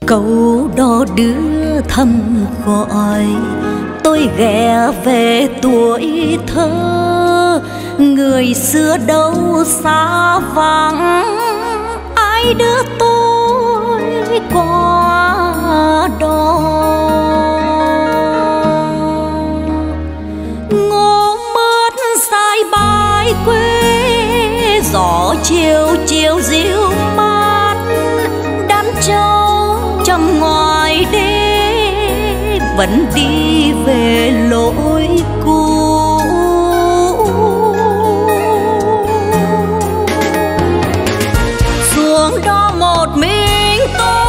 câu đó đưa thầm gọi tôi ghé về tuổi thơ. Người xưa đâu xa vắng, ai đưa tôi qua đó. Ngô mướt dài bãi quê, gió chiều chiều dịu mát, đám trâu trong ngoài đê vẫn đi về lối cũ. Xuống đó một mình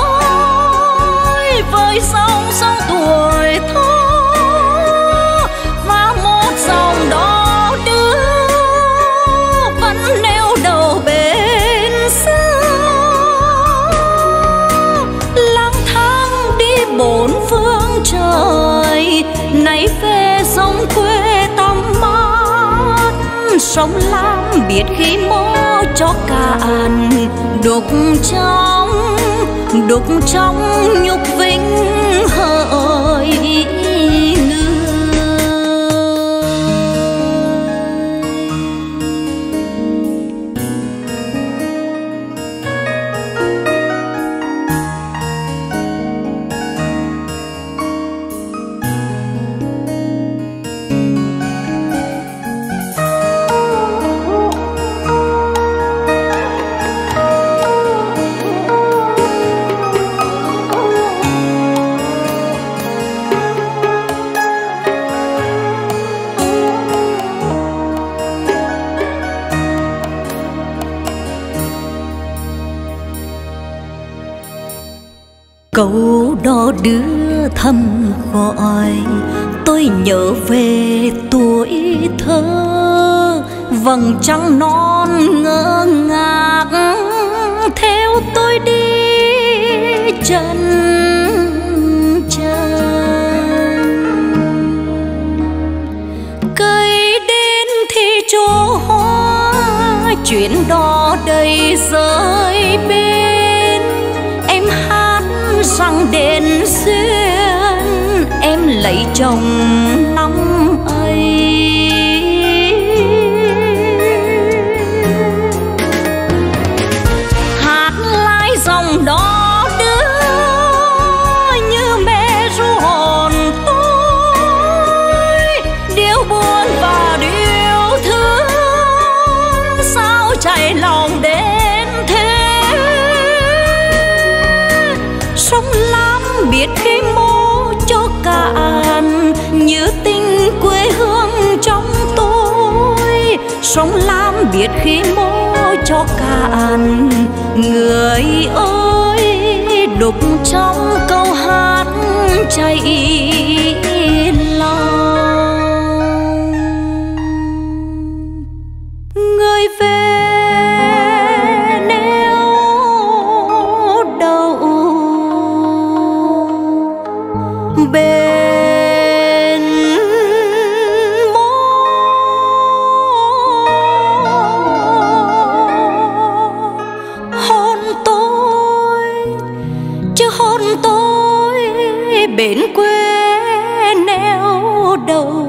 tôi với sông sông tuổi thơ, và một dòng đó đưa vẫn neo đầu bên xưa. Lang thang đi bốn phương trời, nay về sông quê tăm mát. Sông Lam biết khi mô cho cạn, đục trong nhục vinh hỡi người. Câu đó đưa thầm gọi tôi nhớ về tuổi thơ. Vầng trăng non ngỡ ngác theo tôi đi chân chân. Cây đến thì chỗ hoa, chuyện đó đầy rơi bên. Em hát rằng đến duyên em lấy chồng năm ấy. Hát lại dòng đó đưa như mẹ ru hồn tôi. Điều buồn và điều thương sao chạy lòng đến thế. Sông Lam biết khi mô cho cạn, như tình quê hương trong tôi. Sông Lam biết khi mô cho cạn, người ơi đục trong câu hát chạy lòng. Người về neo đầu bên mô, hôn tôi chứ hôn tôi bên quê neo đầu.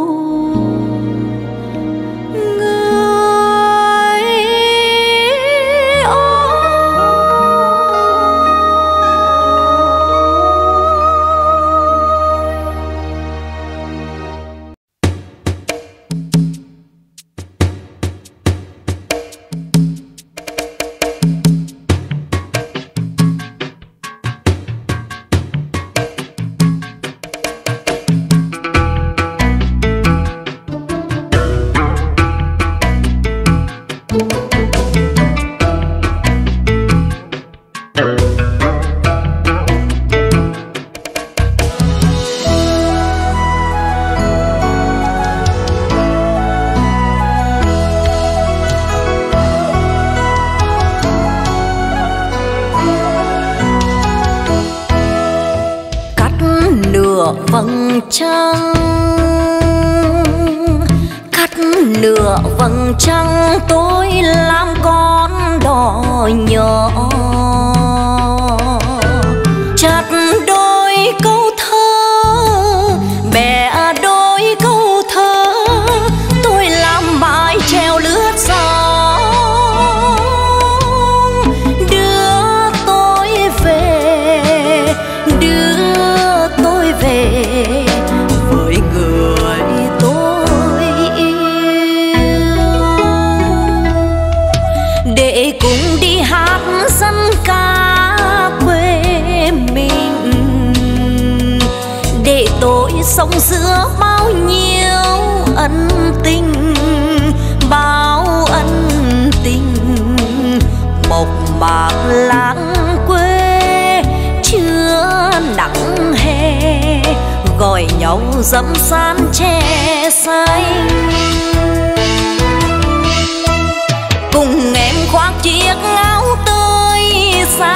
Vầng trăng cắt nửa vầng trăng tôi làm con đò nhỏ. xưa bao nhiêu ân tình, bao ân tình. Mộc mạc lãng quê chưa nắng hè, gọi nhau dẫm san tre xanh. Cùng em khoác chiếc áo tơi xa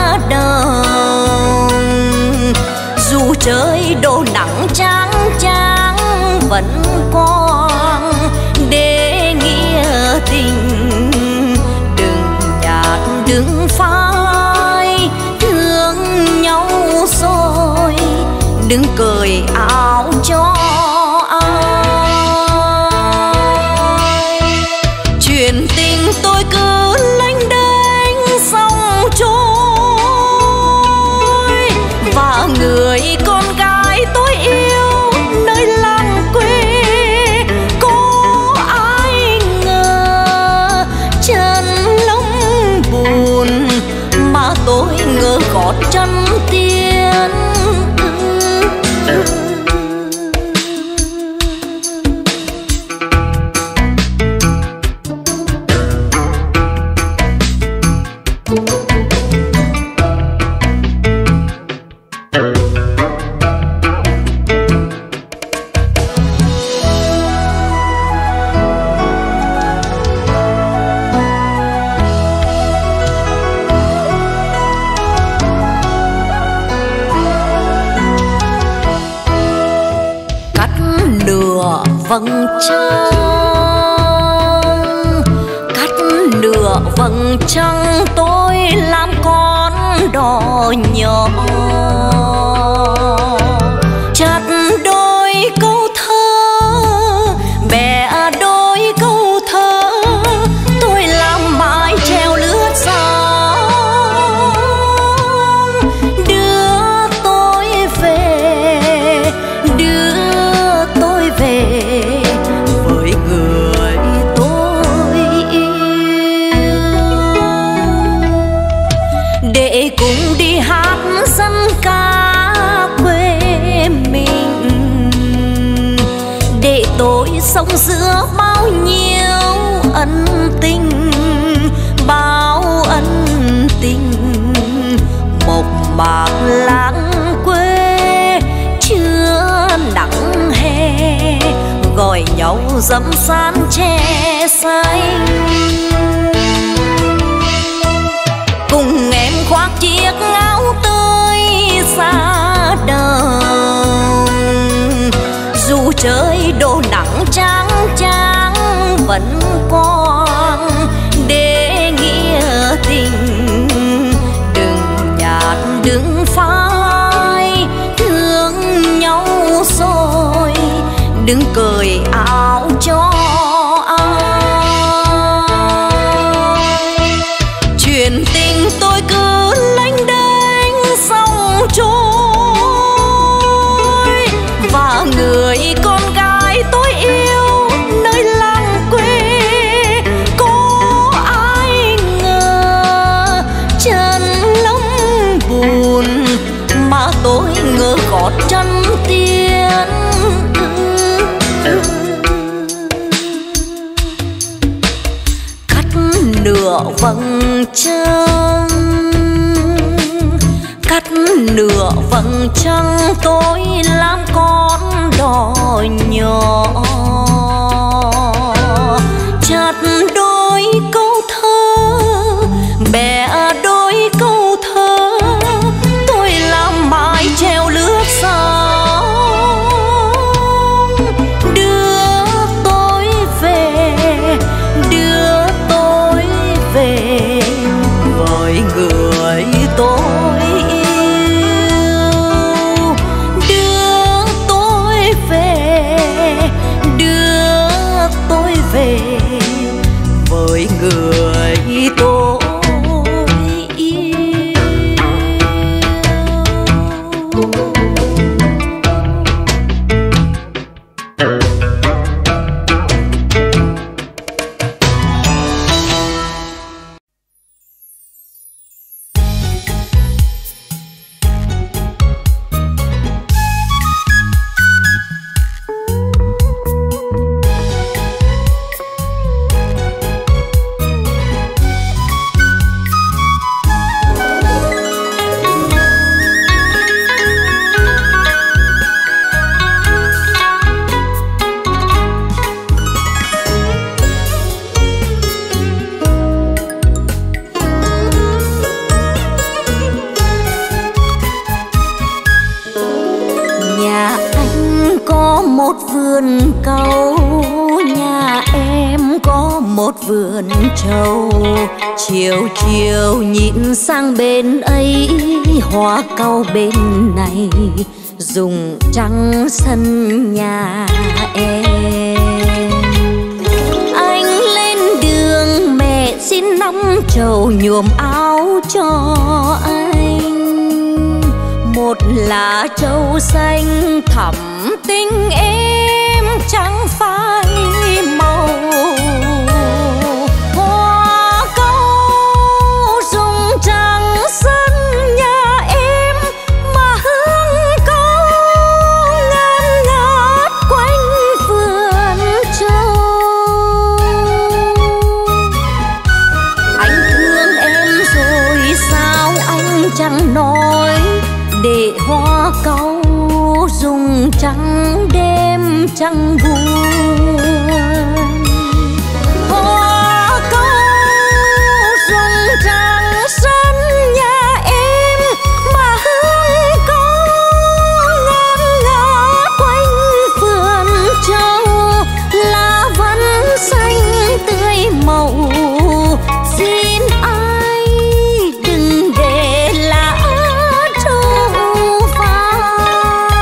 đồng, dù trời đổ nắng chang chang vẫn còn để nghĩa tình. Đừng nhạt đừng phai thương nhau rồi, đừng cởi áo cho ai. Chuyện tình tôi cứ lênh đênh sông trôi, và người con gái tôi yêu nơi làng quê, có ai ngờ chân lông buồn mà tôi ngỡ gót chân tiên. Vầng trăng, cắt nửa vầng trăng tôi làm con đò nhỏ, chặt đôi câu thơ bè đôi câu thơ, tôi làm mãi treo lướt sóng. Đưa tôi về, đưa tôi về với người tôi yêu, để cùng đi hát dân ca quê mình, để tôi sống giữa bao nhiêu ân tình, bao ân tình. Mộc mạc lãng quê chưa nắng hè, gọi nhau dẫm san tre xanh. Cùng em khoác chiếc áo tơi xa đồng, dù trời đổ nắng chang chang vẫn còn để nghĩa tình. Đừng nhạt đừng phai thương nhau rồi, đừng cởi áo cho ai. Chuyện tình tôi cứ lênh đênh sông trôi, và người con gái tôi yêu nơi làng quê, có ai ngờ chân lông buồn mà tôi ngỡ gót chân tiên. Cắt nửa vầng trăng, cắt nửa vầng trăng tôi làm con đò nhỏ, chặt đôi câu thơ bè đôi câu thơ, tôi làm mãi treo lướt sóng. Đưa tôi về, đưa tôi về với người tôi yêu, đưa tôi về một vườn trầu, chiều chiều nhìn sang bên ấy, hoa cau bên này dùng trăng sân nhà em. Anh lên đường mẹ xin nắm trầu nhuộm áo cho anh, một lá trầu xanh thẳm tình em chẳng phai màu. Hoa cau dùng trăng sân nhà em, mà hương cau ngát ngát quanh vườn trầu. Anh thương em rồi sao anh chẳng nói, để hoa cau dùng trắng đêm chẳng buồn. Hoa cau dùng trăng sân nhà em, mà hương cau ngát ngát quanh vườn trầu. Lá vẫn xanh tươi màu, xin ai đừng để lá trầu vàng.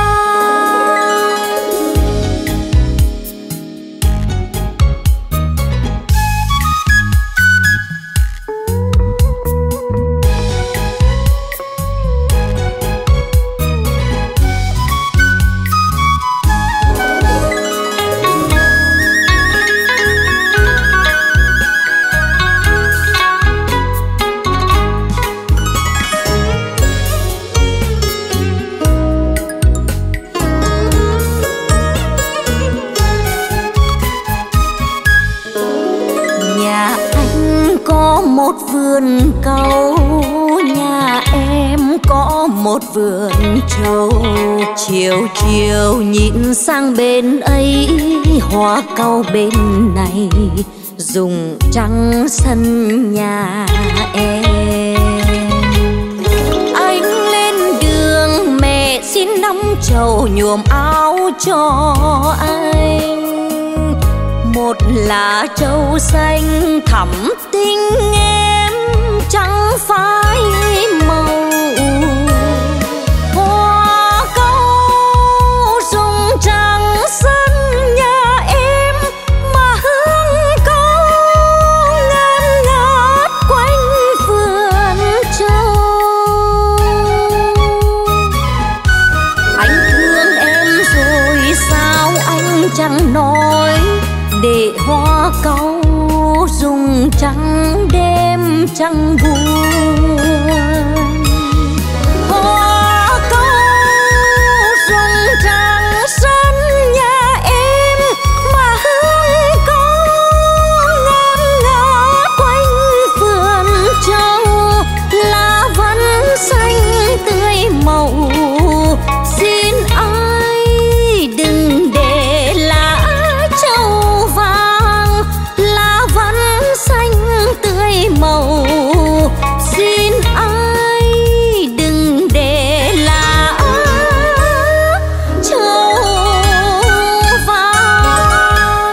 Nhà anh có một vườn cau, nhà em có một vườn trầu, chiều chiều nhìn sang bên ấy, hoa cau bên này dùng trăng sân nhà em. Anh lên đường mẹ xin nắm trầu nhuộm áo cho anh, một lá trầu xanh thẳm tình em chẳng phai màu. Hoa cau dùng trăng sân nhà em, mà hương cau ngát ngát quanh vườn trầu. Anh thương em rồi sao anh chẳng nói, để hoa cau dùng trắng đêm chẳng buồn. Hoa cau dùng trăng sân nhà em, mà hương cau ngát ngát quanh vườn trầu. Lá vẫn xanh tươi màu, xin ai đừng để lá trầu vàng. Lá vẫn xanh tươi màu, xin ai đừng để lá trầu vàng.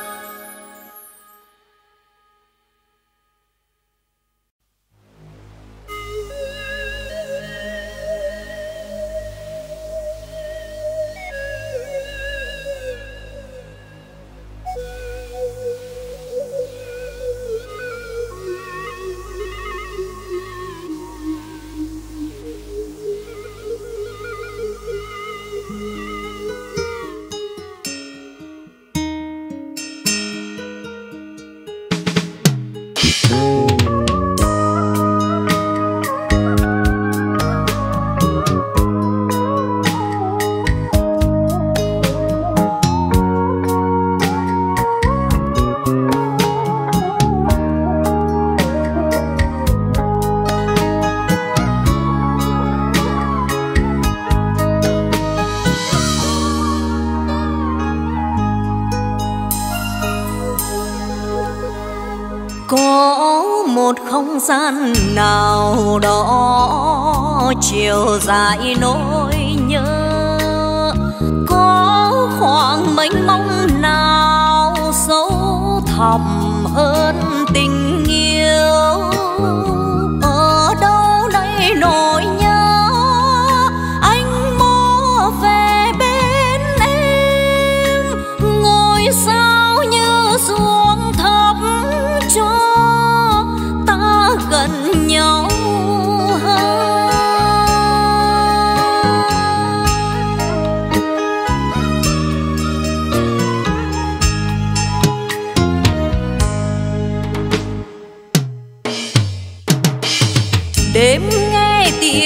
Có một không gian nào đó chiều dài nỗi nhớ, có khoảng mênh mông nào sâu thẳm hơn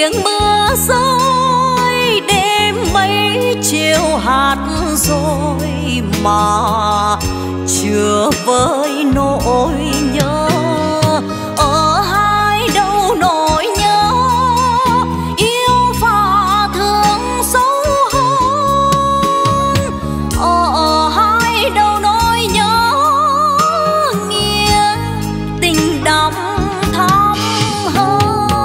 tiếng mưa rơi, đêm mấy chiều hạt rồi mà chưa vơi nỗi nhớ. Ở hai đâu nỗi nhớ yêu và thương sâu hơn. Ở hai đâu nỗi nhớ nghĩa tình đậm thắm hơn.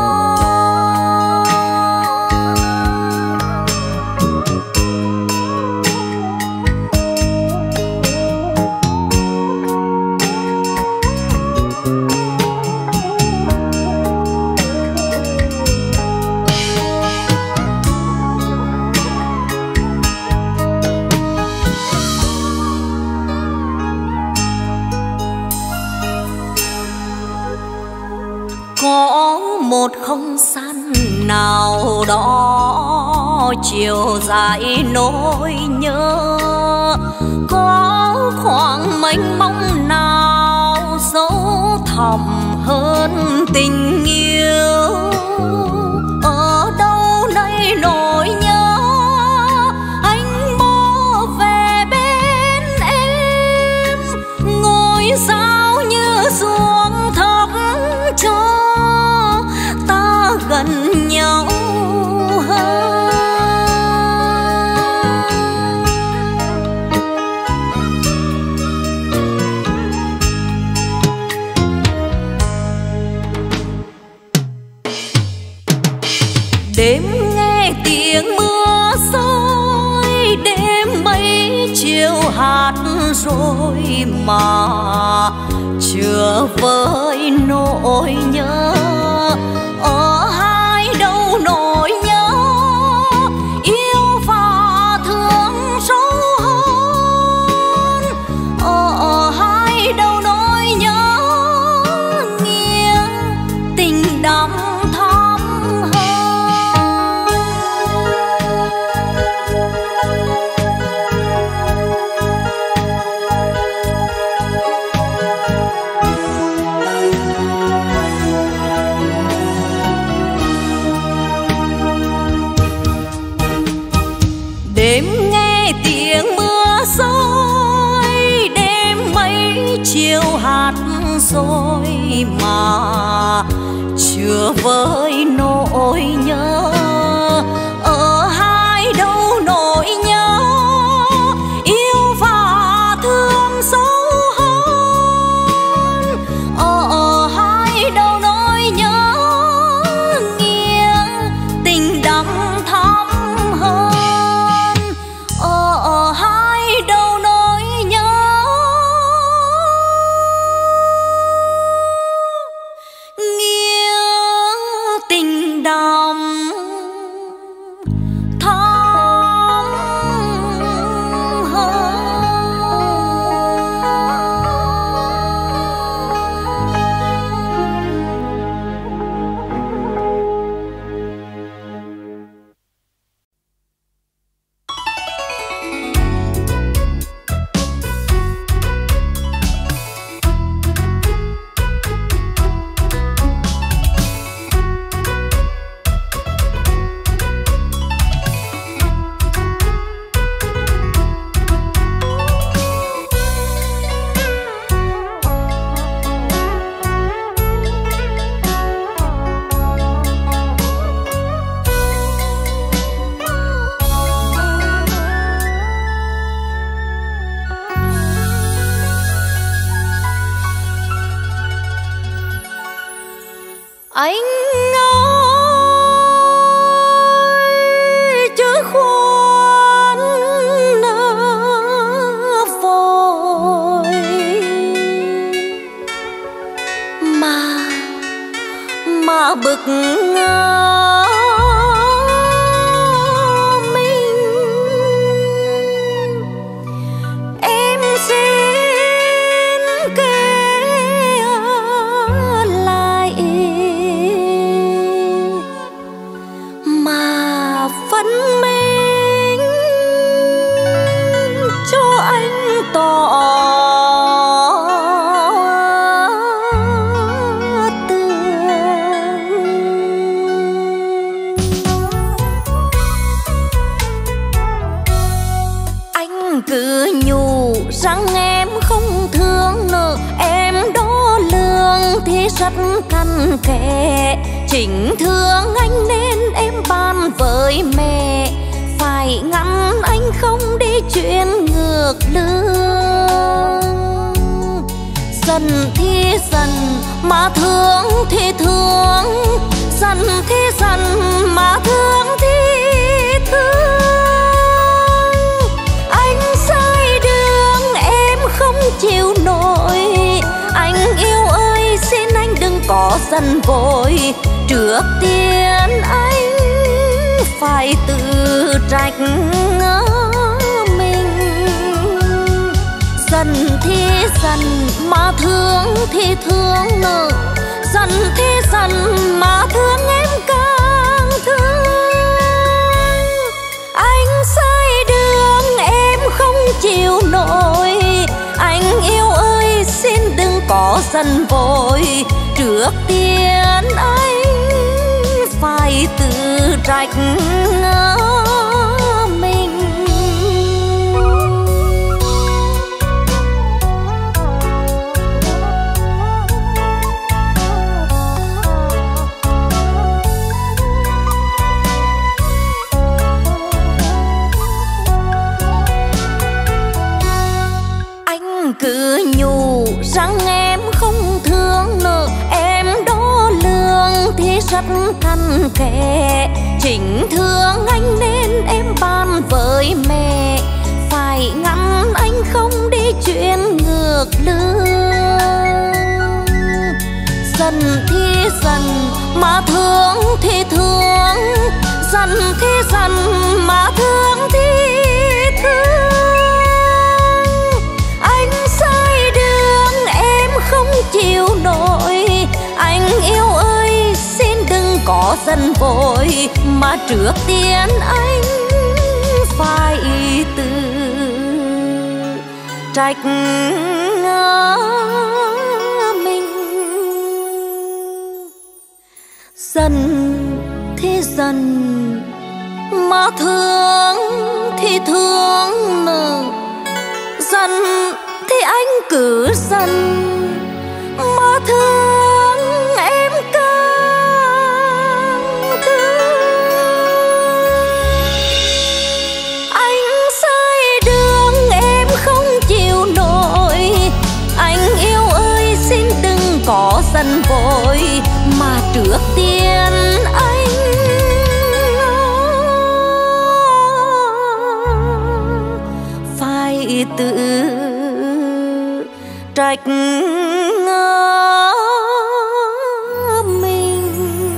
Có một không gian nào đó chiều dài nỗi nhớ, có khoảng mênh mông nào sâu thẳm hơn tình yêu. Ở đâu đây nỗi nhớ anh mơ về bên em, ngôi sao như xuống thấp cho ta gần nhau hơn. Đêm nghe tiếng mưa rơi, đêm mấy chiều hạt rồi mà chưa vơi nỗi nhớ. Ở hai đâu nỗi nhớ yêu và thương sâu hơn. Ở hai đâu nỗi nhớ nghĩa tình đậm thắm hơn. Đêm nghe tiếng mưa rơi, đêm mấy chiều hạt rồi mà chưa vơi nỗi nhớ. Ở hai đâu nỗi nhớ yêu và thương sâu hơn. Ở hai đâu nỗi nhớ nghĩa tình đậm thắm hơn. Ở hai đâu nỗi nhớ nghĩa tình đậm thắm hơn. Anh ơi chớ khoan vội mà bực mình. Em xin kể lại mà phân minh cho anh tỏ tường. rằng em không thương nữa, em đo lường thì rất cặn kẽ. Chính thương anh nên em bàn với mẹ, phải ngăn anh không đi chuyện ngược lương. Giận thì giận mà thương thì thương, giận thì giận mà thương thì thương. Anh sai đường em không chịu nổi, anh yêu ơi xin anh đừng có giận vội. Trước tiên anh phải tự trách mình. Giận thì giận mà thương thì thương nữa, giận thì giận mà thương em càng thương. Anh sai đường em không chịu nổi, anh yêu ơi xin đừng có giận vội. Trước tiên anh phải tự trách mình. Anh cứ nhủ rằng em không thương nữa, em đo lường thì rất cặn kẽ. Chính thương anh nên em bàn với mẹ, phải ngăn anh không đi chuyện ngược lương. Giận thì giận mà thương thì thương, giận thì giận mà thương thì thương. Anh sai đường em không chịu nổi, anh yêu ơi xin đừng có giận vội. Mà trước tiên anh phải tự trách mình. Giận thì giận mà thương thì thương nữa, giận thì anh cứ giận mà thương em càng thương. Anh sai đường em không chịu nổi, anh yêu ơi xin đừng có giận vội. Mà trước tiên anh phải tự trách mình.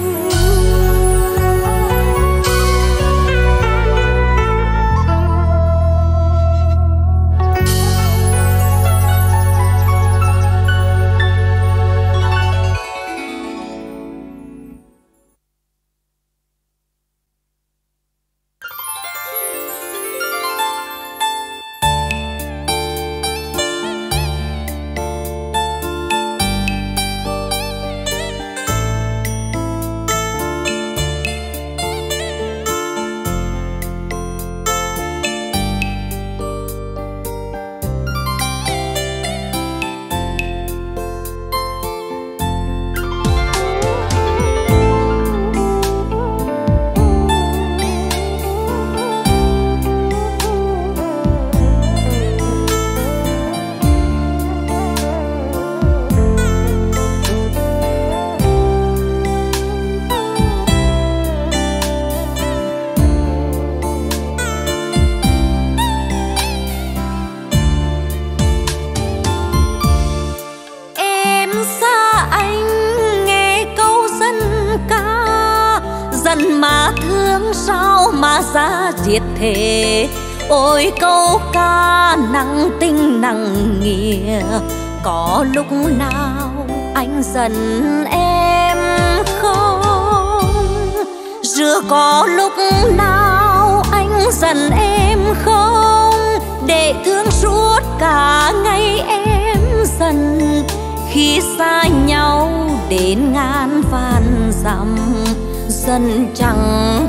Mà thương sao mà ra diệt thế. Ôi câu ca nặng tình nặng nghĩa, có lúc nào anh giận em không? Rồi có lúc nào anh giận em không? Để thương suốt cả ngày em giận, khi xa nhau đến ngàn vạn dặm, giận chẳng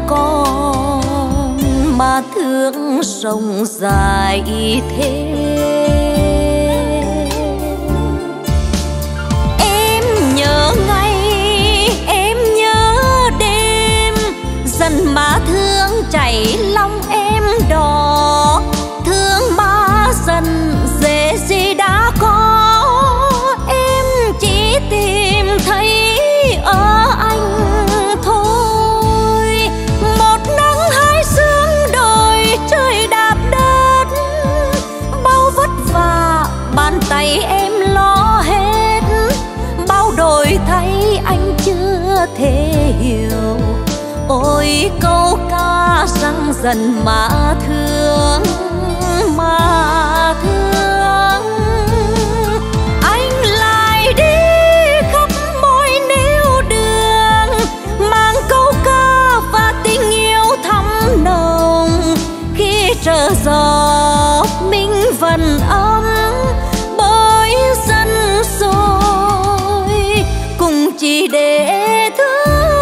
còn mà thương sông dài thế. bàn tay em lo hết, bao đổi thay anh chưa thể hiểu. Ôi câu ca răng dần mà thương, mà thương. Anh lại đi khắp mọi nẻo đường, mang câu ca và tình yêu thắm nồng. Khi trở gió mình vẫn ấm bởi dân rồi, cùng chỉ để thương.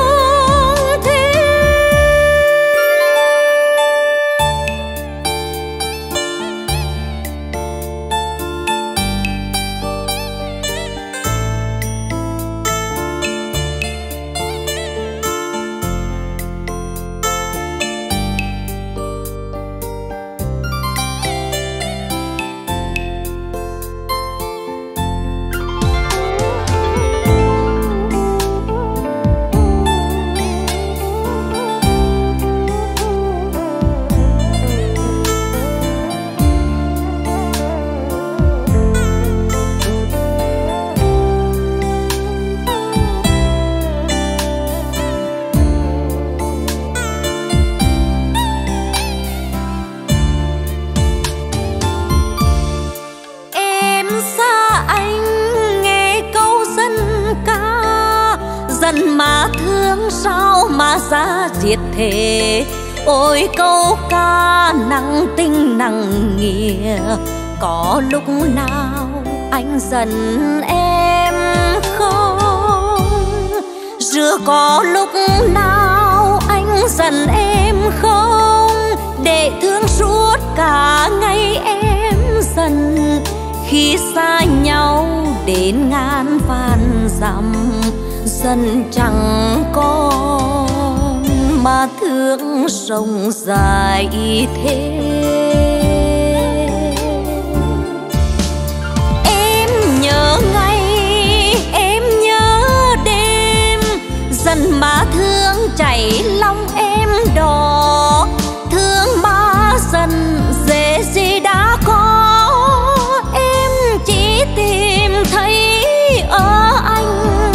Mà thương sao mà ra diệt thế. Ôi câu ca nặng tình nặng nghĩa, có lúc nào anh giận em không? Giữa có lúc nào anh giận em không? Để thương suốt cả ngày em giận, khi xa nhau đến ngàn vạn dặm, dần chẳng còn mà thương sông dài thế. Em nhớ ngày, em nhớ đêm, dần mà thương chảy lòng em đỏ. Thương mà dần dễ gì đã có, em chỉ tìm thấy ở anh.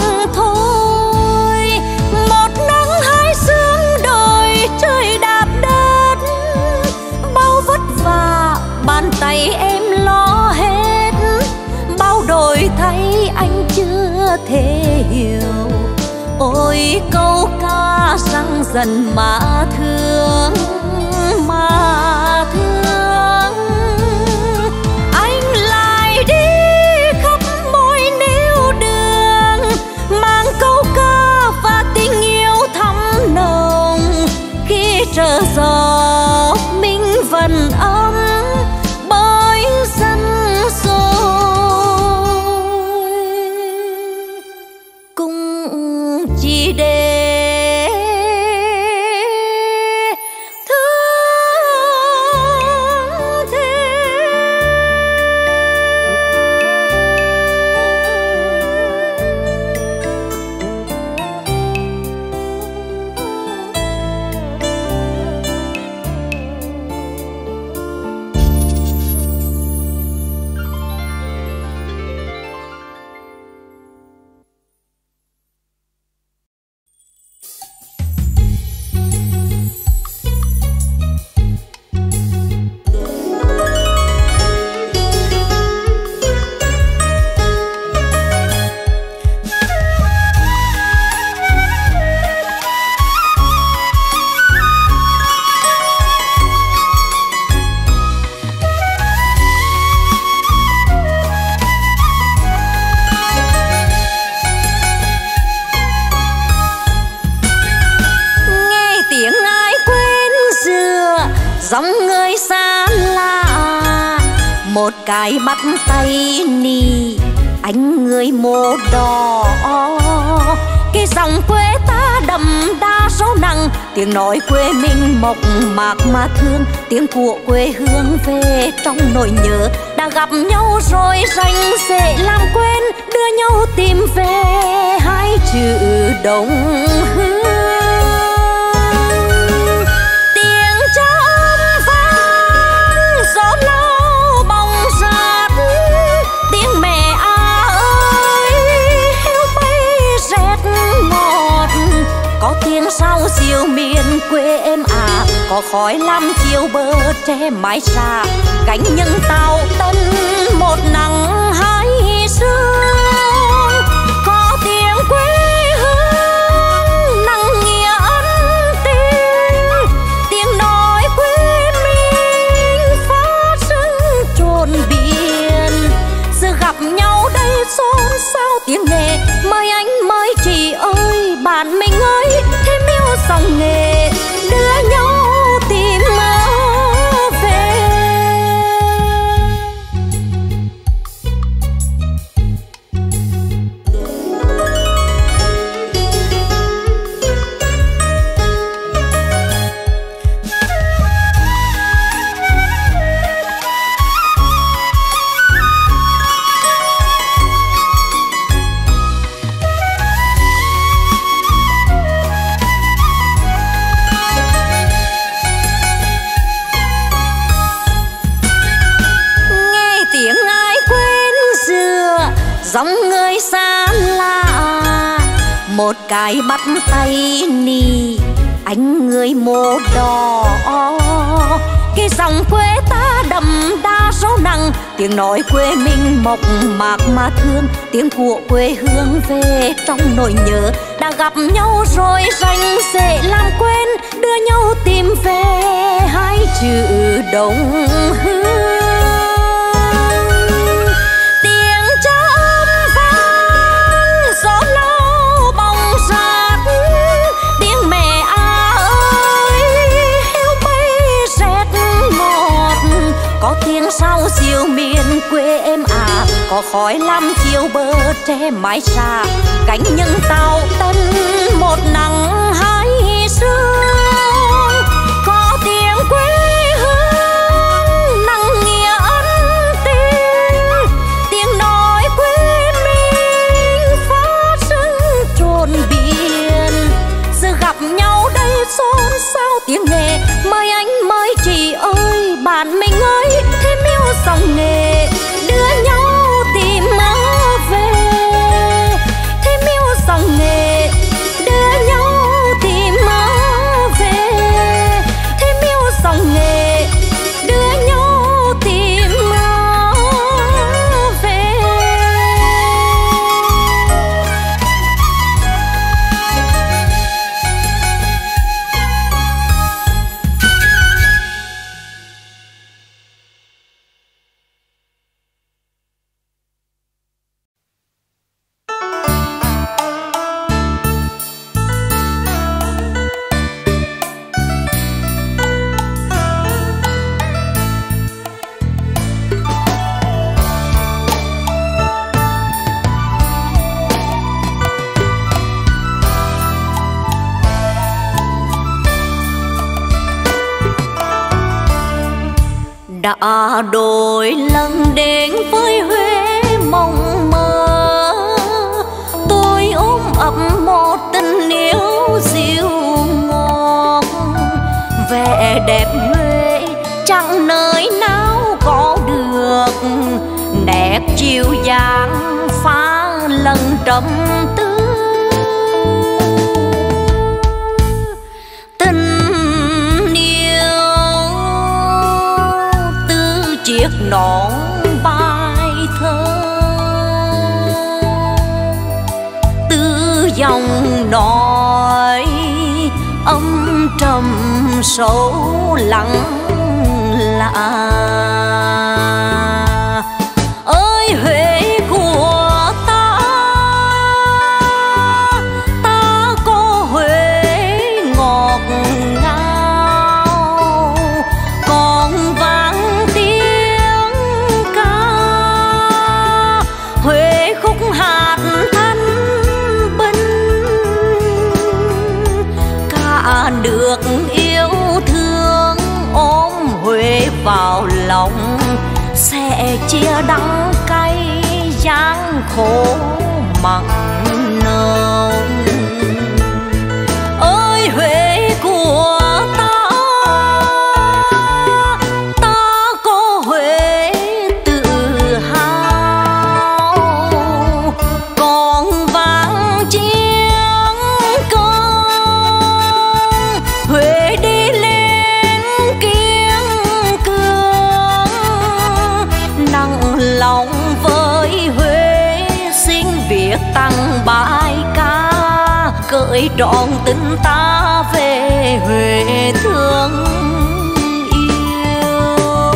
Bàn tay em lo hết, bao đổi thay anh chưa thể hiểu. Ôi câu ca răng dần mà thương, mà thương. Anh lại đi khắp mọi nẻo đường, mang câu ca và tình yêu thắm nồng. Khi trở gió mình vẫn ấm bởi dân rồi, cùng chỉ để thương thế. dòng người xa lạ, một cái bắt tay nì anh người mồ đỏ. Cái dòng quê ta đậm đa sâu nặng, tiếng nói quê mình mộc mạc mà thương, tiếng của quê hương về trong nỗi nhớ. Đã gặp nhau rồi rành sẽ làm quên, đưa nhau tìm về hai chữ đồng hương. Tiếng trống vang gió lau bóng rát, quê em à, có khói lam chiều bờ tre mái xa cánh những tàu tân một nắng hai sương. Có tiếng quê hương nắng nghĩa ân tình, tiếng nói quê mình phát sinh trồn biển. Sự gặp nhau đây xôn xao tiếng nghề, mời anh mời chị ơi bạn mình ơi, thêm yêu dòng nghề đưa nhau tìm về. Dòng người xa lạ một cái bắt tay nì anh người mồ đỏ. Cái dòng quê ta đậm đa sâu nặng, tiếng nói quê mình mộc mạc mà thương, tiếng của quê hương về trong nỗi nhớ. Đã gặp nhau rồi rành dễ làm quên, đưa nhau tìm về hai chữ đồng hương. Có tiếng sao diều miền quê em à, có khói lam chiều bờ tre mái xa cánh những tàu tân một nắng hai sương. Có tiếng quê hương nắng nghĩa ân tình, tiếng nói quê mình phát sinh trồn biển. Sự gặp nhau đây xôn xao tiếng nghề, mời anh mời chị ơi bạn mình ơi, thêm yêu dòng nghề đưa nhau tìm về. Thêm yêu dòng nghề đưa nhau tìm về. Thêm yêu dòng nghề đưa nhau tìm về. Đã đôi lần đến với Huế mộng mơ, tôi ôm ấp một tình yêu dịu ngọt. Vẻ đẹp Huế chẳng nơi nào có được, nét dịu dàng pha lần trầm tư. Chiếc nón bài thơ từ dòng nói âm trầm sâu lắng lạ. Ơi Huế của ta, ta có Huế ngọt ngào, còn vang tiếng ca Huế khúc hạt thanh bình. Cả được yêu thương ôm Huế vào lòng, sẽ chia đắng cay gian khổ mặn nồng. Ơi Huế của ta, ta có Huế tự hào, còn vang chiêng con Huế tặng bài ca gợi trọn tình ta về Huế thương yêu.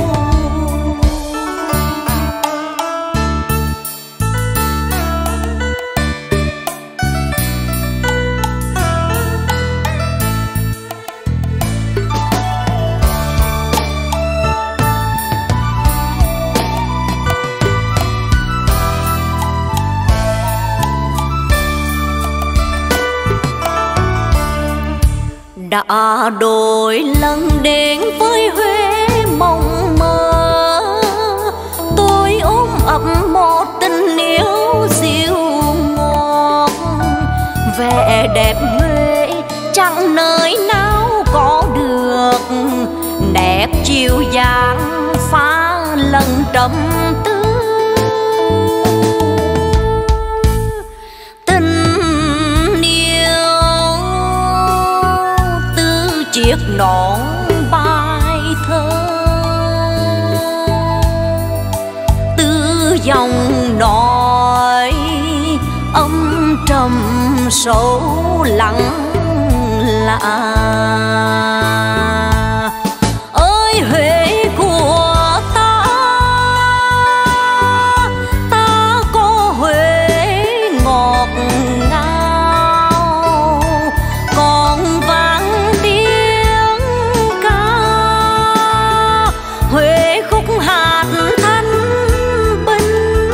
Đã đôi lần đến với Huế mộng mơ, tôi ôm ấp một tình yêu dịu ngọt. Vẻ đẹp Huế chẳng nơi nào có được, đẹp chiều dàng phá lần trầm tư. Chiếc nón bài thơ từ dòng nói âm trầm sâu lắng lạ. Ơi Huế của ta, ta có Huế ngọt ngào, còn vang tiếng ca Huế khúc hạt thanh bình.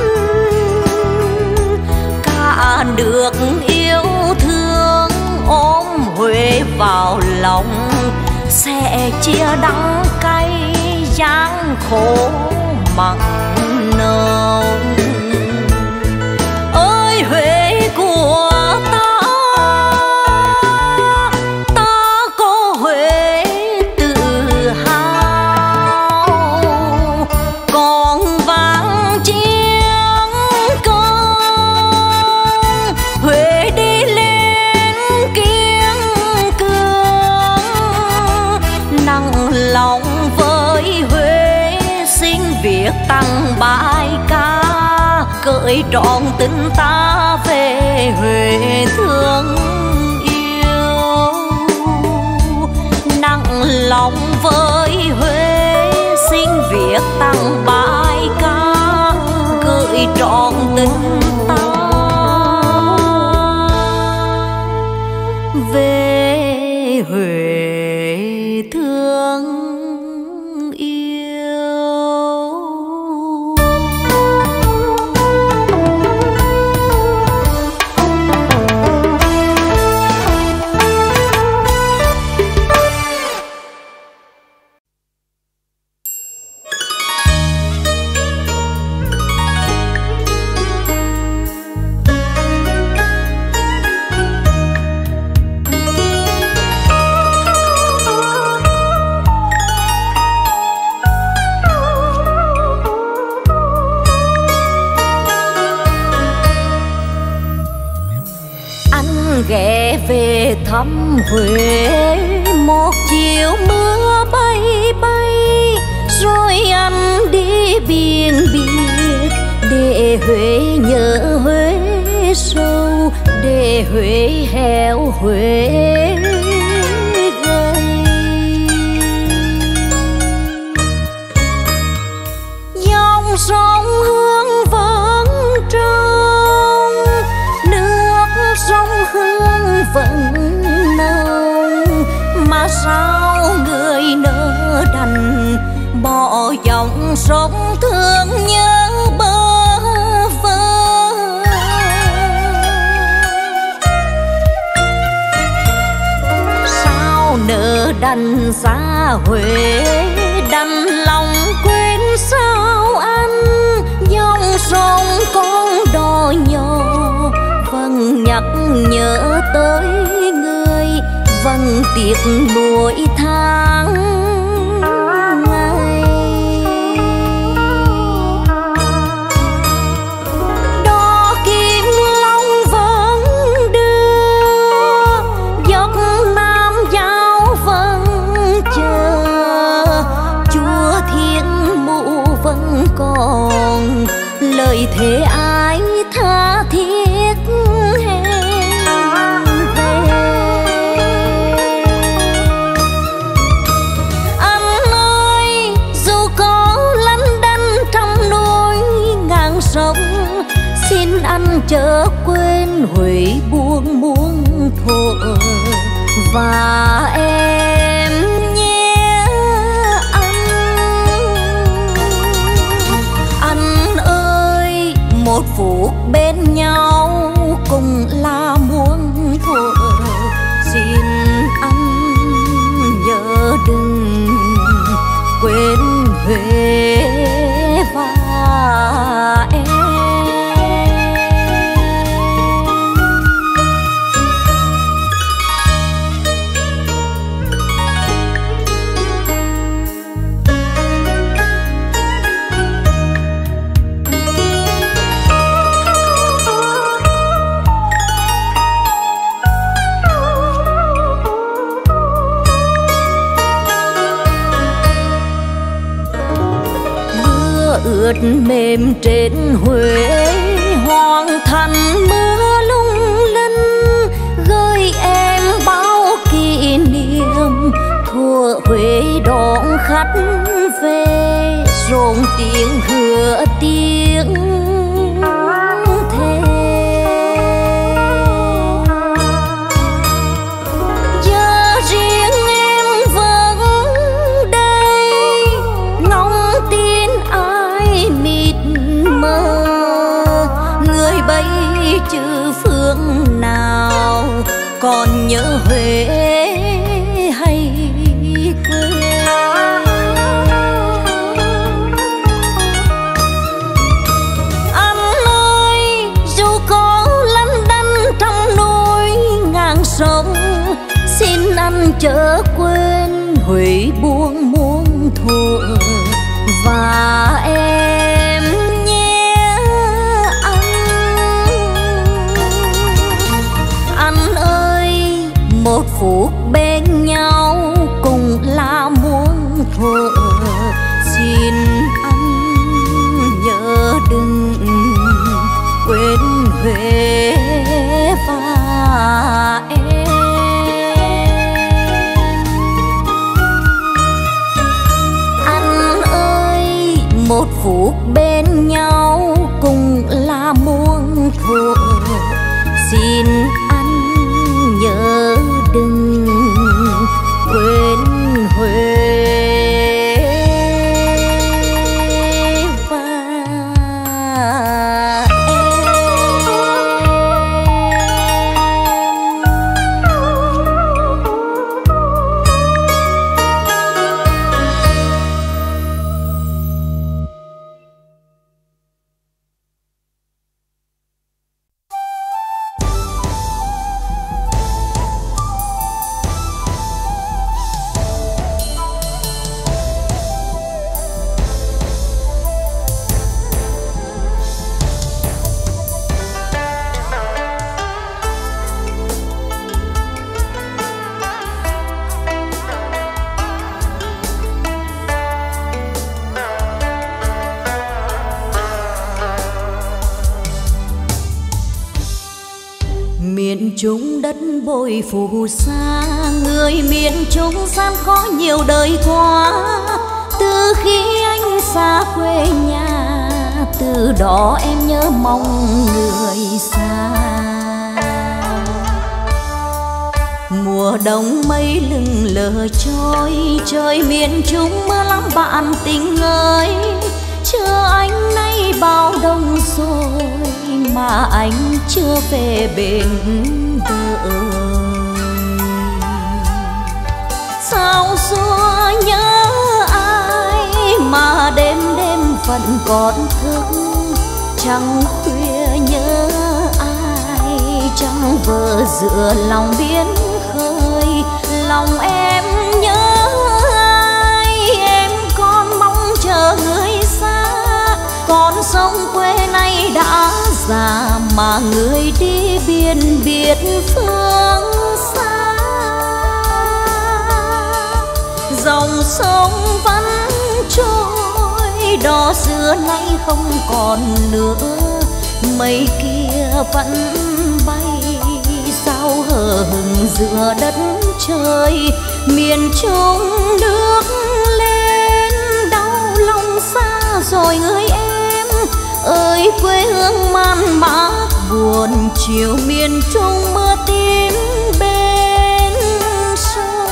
Cả nước yêu thương ôm Huế vào lòng, sẽ chia đắng cay gian khổ mặn nồng. Ơi Huế của ta, ta có Huế tự hào, còn vang chiêng công Huế đi lên kiên cường. Nặng lòng với Huế xin việc tặng bài ca gợi trọn tình ta về Huế thương yêu. Nặng lòng với Huế xin việc tặng bài ca gợi trọn tình ta về Huế thương yêu. Ghé về thăm Huế một chiều mưa bay bay, rồi anh đi biển biệt để Huế nhớ Huế sâu, để Huế héo Huế gầy. Dòng sông Hương vẫn trong, nước sông Hương vẫn nồng, mà sao người nỡ đành bỏ dòng sông thương nhớ bơ vơ. Sao nỡ đành xa Huế, đành lòng quên sao anh. Dòng sông con đò nhỏ vẫn nhắc nhớ tới người, vẫn tiếc nuối tháng ngày. Đò Kim Long vẫn đưa, dốc Nam Giao vẫn chờ, Chúa Thiên Mụ vẫn còn lời thề ai tha thiết xin anh chớ quên Huế buông muôn thuở. Và em nhé anh ơi, một phút bên nhau cùng là muôn thuở. Xin anh nhớ đừng quên Huế và em. Ướt mềm trên Huế hoàng thành mưa lung linh, gửi em bao kỷ niệm thuở Huế đón khách về, rộn tiếng hứa tiếng thề. Giờ riêng em vẫn đây ngóng tin mịt mờ, người bay chữ phương nào còn nhớ Huế hay quê. Anh ơi, dù có lăn đăn trong núi ngàn sông, xin anh chớ quên Huế buông muôn thuở. Và em nhé anh ơi, một phút bên nhau cùng là muôn thuở. Xin anh nhớ đừng quên Huế và em. Một phút bên nhau cùng là muôn thuở. Xin anh nhớ đừng quên Huế và miền Trung đất bội phù sa, người miền Trung gian khó nhiều đời qua. Từ khi anh xa quê nhà, từ đó em nhớ mong người xa. Mùa đông mây lừng lờ trôi, trời miền Trung mưa lắm bạn tình ơi. Chờ anh nay bao đông rồi mà anh chưa về bên đời. Sao xưa nhớ ai mà đêm đêm vẫn còn thức, trăng khuya nhớ ai, trăng vờ giữa lòng biển khơi. Lòng em nhớ ai, em còn mong chờ người xa. Con sông quê này đã già mà người đi biển biệt phương xa. Dòng sông vẫn trôi, đò xưa nay không còn nữa. Mây kia vẫn bay sao hờ hững giữa đất trời. Miền Trung nước lên đau lòng xa rồi người em ơi, quê hương man mải buồn chiều miền Trung mưa tím bên sông.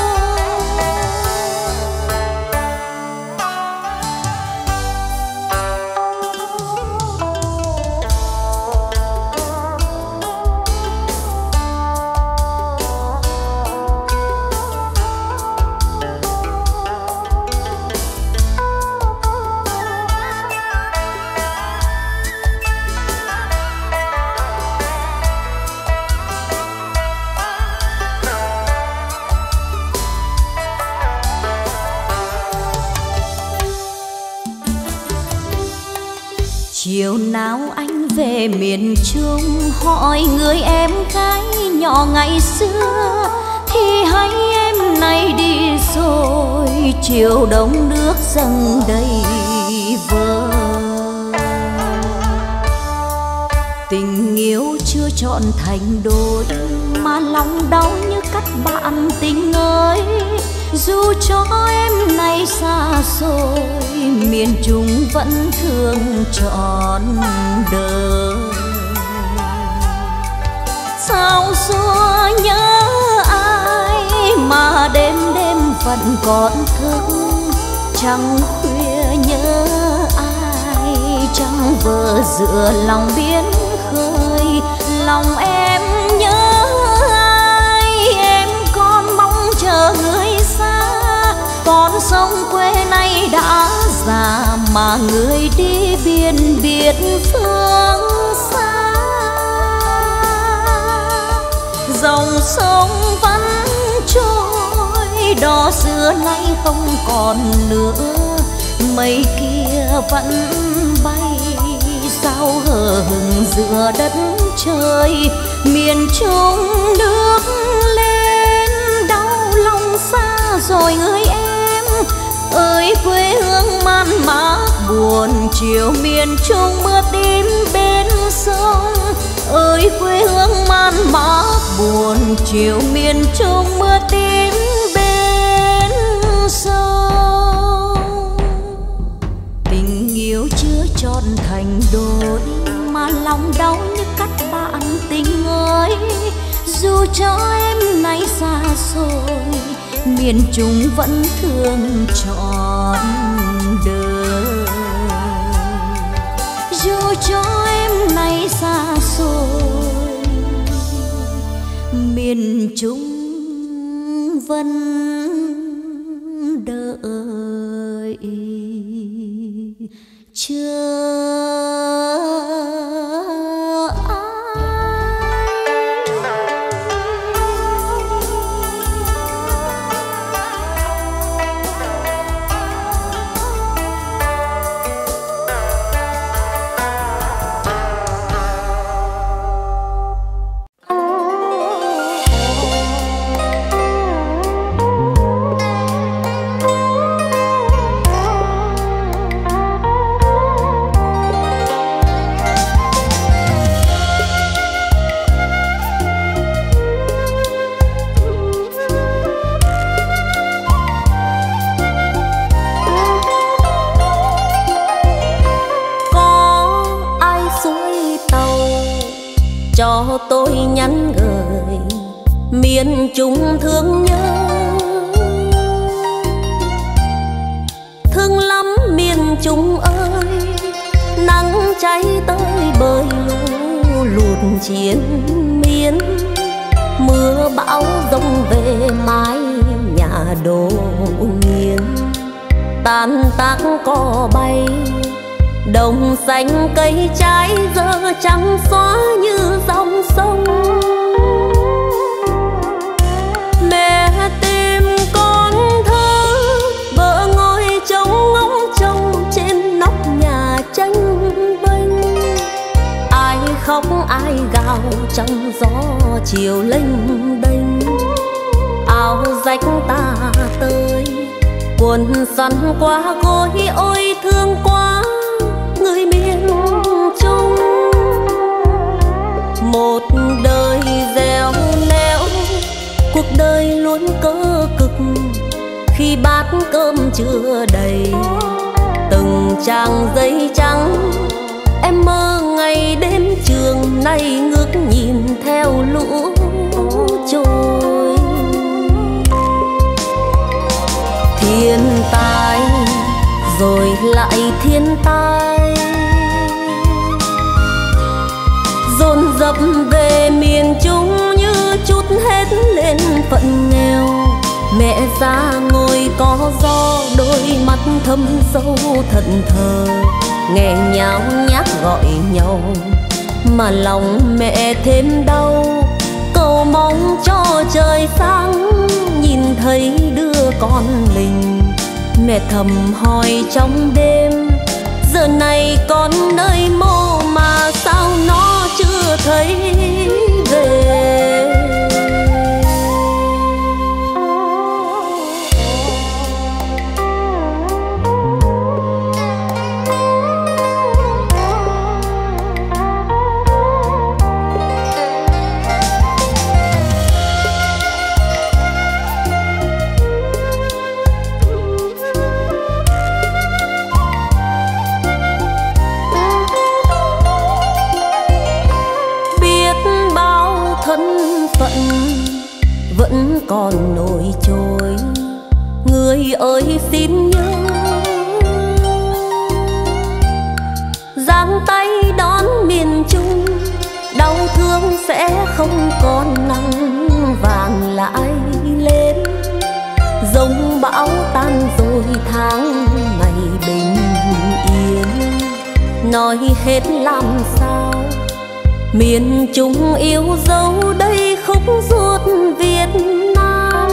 Chiều nào anh về miền Trung hỏi người em gái nhỏ ngày xưa thì hay em nay đi rồi, chiều đông nước dâng đầy vơi. Tình yêu chưa trọn thành đôi mà lòng đau như cắt bạn tình ơi. Dù cho em nay xa xôi, miền Trung vẫn thương trọn đời. Sao xưa nhớ ai mà đêm đêm vẫn còn thức, trăng khuya nhớ ai, trăng vờ giữa lòng biển khơi. Lòng em nhớ ai, em còn mong chờ người xa. Con sông quê nay đã già mà người đi biển biệt phương xa. Dòng sông vẫn trôi, đò xưa nay không còn nữa. Mây kia vẫn bay sao hờ hững giữa đất trời. Miền Trung nước lên đau lòng xa rồi người em ơi. Quê hương man mác buồn chiều miền Trung mưa tím bên sông. Ơi quê hương man mác buồn chiều miền Trung mưa tím bên sông. Tình yêu chưa trọn thành đôi mà lòng đau như cắt bạn tình ơi. Dù cho em nay xa xôi, miền Trung vẫn thương trọn đời. Dù cho em nay xa xôi, miền Trung vẫn đợi chờ. Cho tôi nhắn gửi miền Trung thương nhớ. Thương lắm miền Trung ơi, nắng cháy tới bơi lũ lụt chiến miên. Mưa bão giông về mái nhà đổ nghiêng. Tan tác cỏ bay, đồng xanh cây trái giờ trắng xóa như dòng sông. Mẹ tìm con thơ vợ ngồi trông ngóng trông trên nóc nhà tranh vênh. Ai khóc ai gào trong gió chiều lênh đênh. Áo rách tả tơi quần sắn qua gối, ôi thương quá người miền Trung. Một đời dẻo nẻo, cuộc đời luôn cơ cực. Khi bát cơm chưa đầy, từng trang giấy trắng em mơ ngày đến trường nay ngước lại thiên tai. Dồn dập về miền Trung như chút hết lên phận nghèo. Mẹ già ngồi có gió, đôi mắt thâm sâu thẫn thờ, nghe nháo nhác gọi nhau mà lòng mẹ thêm đau. Cầu mong cho trời sáng nhìn thấy đứa con mình. Mẹ thầm hỏi trong đêm, giờ này con nơi mô mà sao nó chưa thấy về. Vẫn còn nổi trôi, người ơi xin nhớ giang tay đón miền Trung. Đau thương sẽ không còn nắng vàng lại lên, giống bão tan rồi tháng ngày bình yên. Nói hết làm sao miền Trung yêu dấu đây khúc ruột Việt Nam.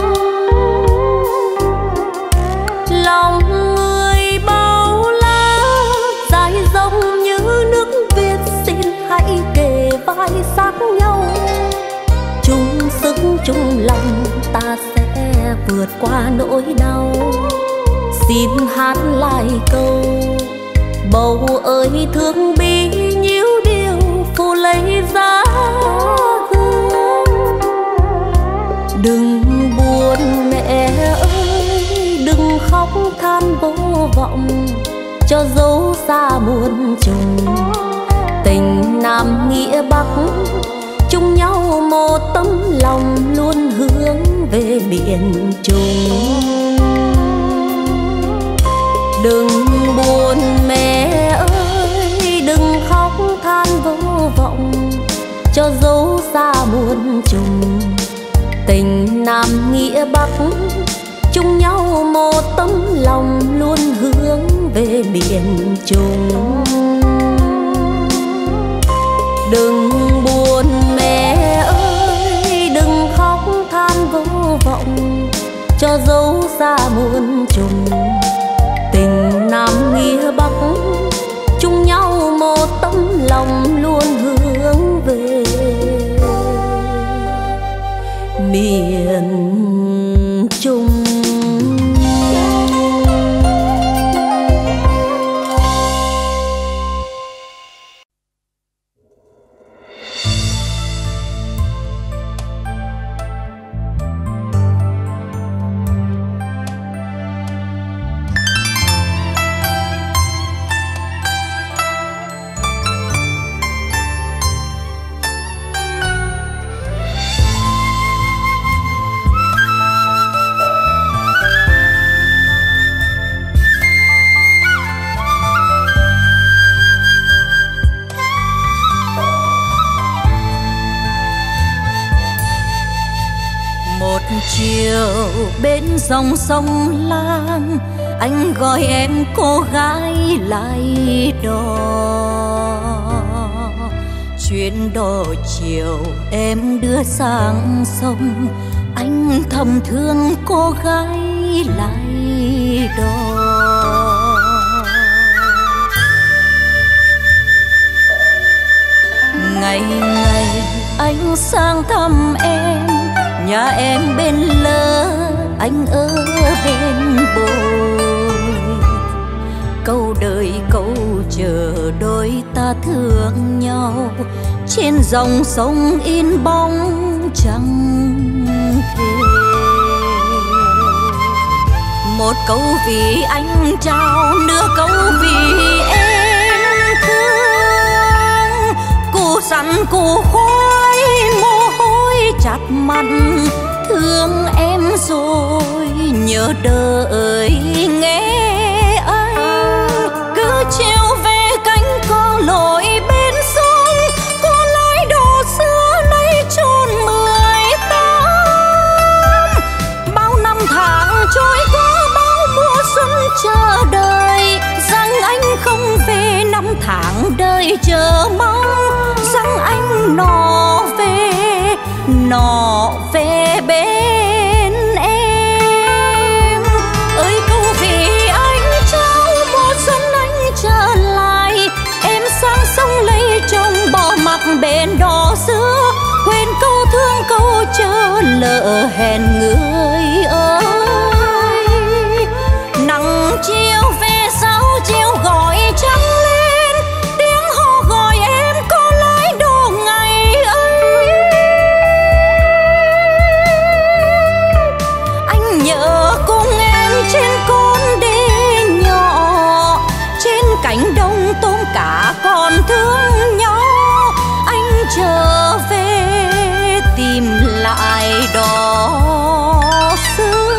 Lòng người bao la dài rộng như nước Việt, xin hãy kề vai sát nhau. Chung sức chung lòng ta sẽ vượt qua nỗi đau. Xin hát lại câu bầu ơi thương bi nhiêu điều phù lấy giá hương. Đừng buồn mẹ ơi, đừng khóc than vô vọng, cho dấu xa muôn trùng. Tình Nam nghĩa Bắc chung nhau một tấm lòng, luôn hướng về miền Trung. Đừng buồn mẹ ơi, đừng khóc than vô vọng, cho dấu xa muôn trùng. Tình Nam nghĩa Bắc chung nhau một tấm lòng, luôn hướng về miền Trung. Đừng buồn mẹ ơi, đừng khóc than vô vọng, cho dấu xa muôn trùng. Tình Nam nghĩa Bắc chung nhau một tấm lòng, luôn hướng về miền Trung. Chiều bên dòng sông Lam, anh gọi em cô gái lại đò. Chuyến đò chiều em đưa sang sông, anh thầm thương cô gái lại đò. Ngày ngày anh sang thăm em, nhà em bên lỡ, anh ở bên bồi. Câu đời câu chờ đôi ta thương nhau, trên dòng sông in bóng chẳng thể. Một câu vì anh trao, nửa câu vì em thương. Cụ sẵn cụ khói mồ hôi chặt mặt, thương em rồi nhớ đời nghe anh nọ về bên em. Ơi câu vì anh trao một xuân anh trở lại, em sang sông lấy chồng bỏ mặc bên đó xưa, quên câu thương câu chờ lỡ hẹn người ơi. Nắng chiều về sau chiều gọi trăng lên, tiếng hò gọi em có lái đồ ngày ấy. Anh nhớ cùng em trên con đê nhỏ, trên cánh đồng tôm cá còn thương nhau. Anh trở về tìm lại đó xưa.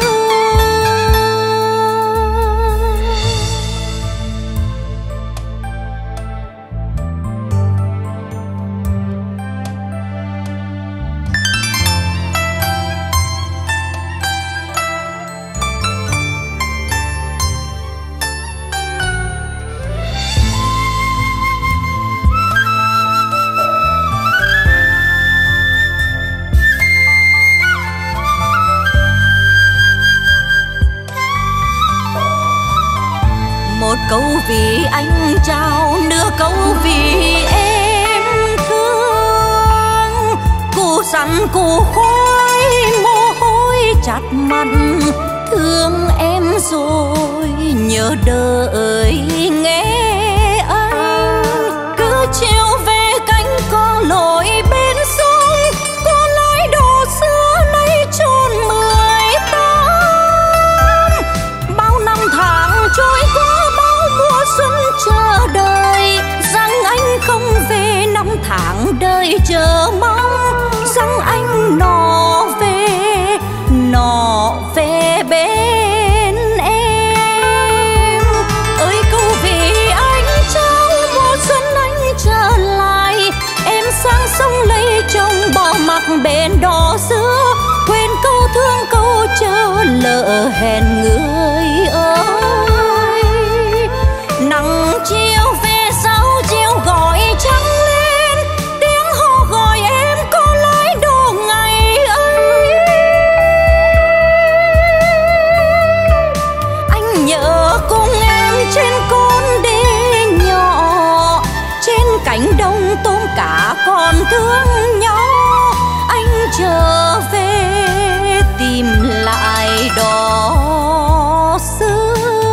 Một câu vì anh trao, nửa câu vì em thương. Củ sắn củ khoai mồ hôi chặt mặt, thương em rồi nhớ đợi nghe anh. Cứ chiều về cánh có lội bên sông, có lái đồ xưa lấy chôn 18. Bao năm tháng trôi qua xuân chờ đợi, rằng anh không về năm tháng đời chờ mong, rằng anh nọ về bên em. Ơi câu vì anh trao một xuân anh trở lại, em sang sông lấy chồng bỏ mặc bên đó xưa, quên câu thương câu chờ lỡ hẹn người ơi. Nắng chiều về sau chiều gọi trăng lên, tiếng hò gọi em có lái đồ ngày ấy. Anh nhớ cùng em trên con đê nhỏ, trên cánh đồng tôm cá còn thương nhau. Anh trở về tìm lại đó xưa.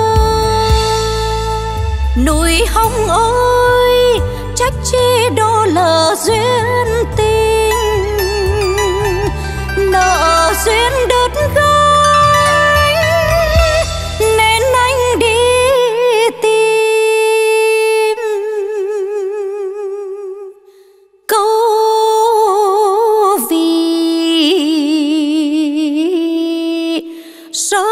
Núi Hồng ơi, trách chi đó lỡ duyên tình, nợ duyên đứt gánh, nên anh đi tìm câu vì sống.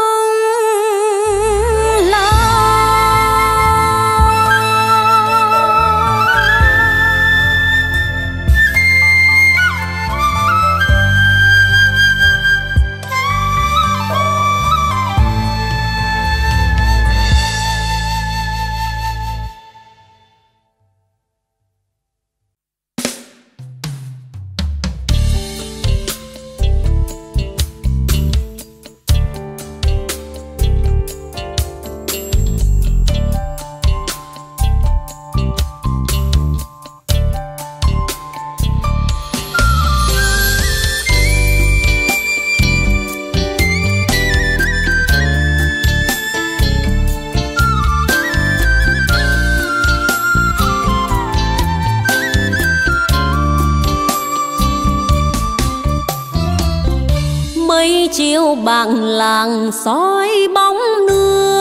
chiều bảng làng soi bóng nước,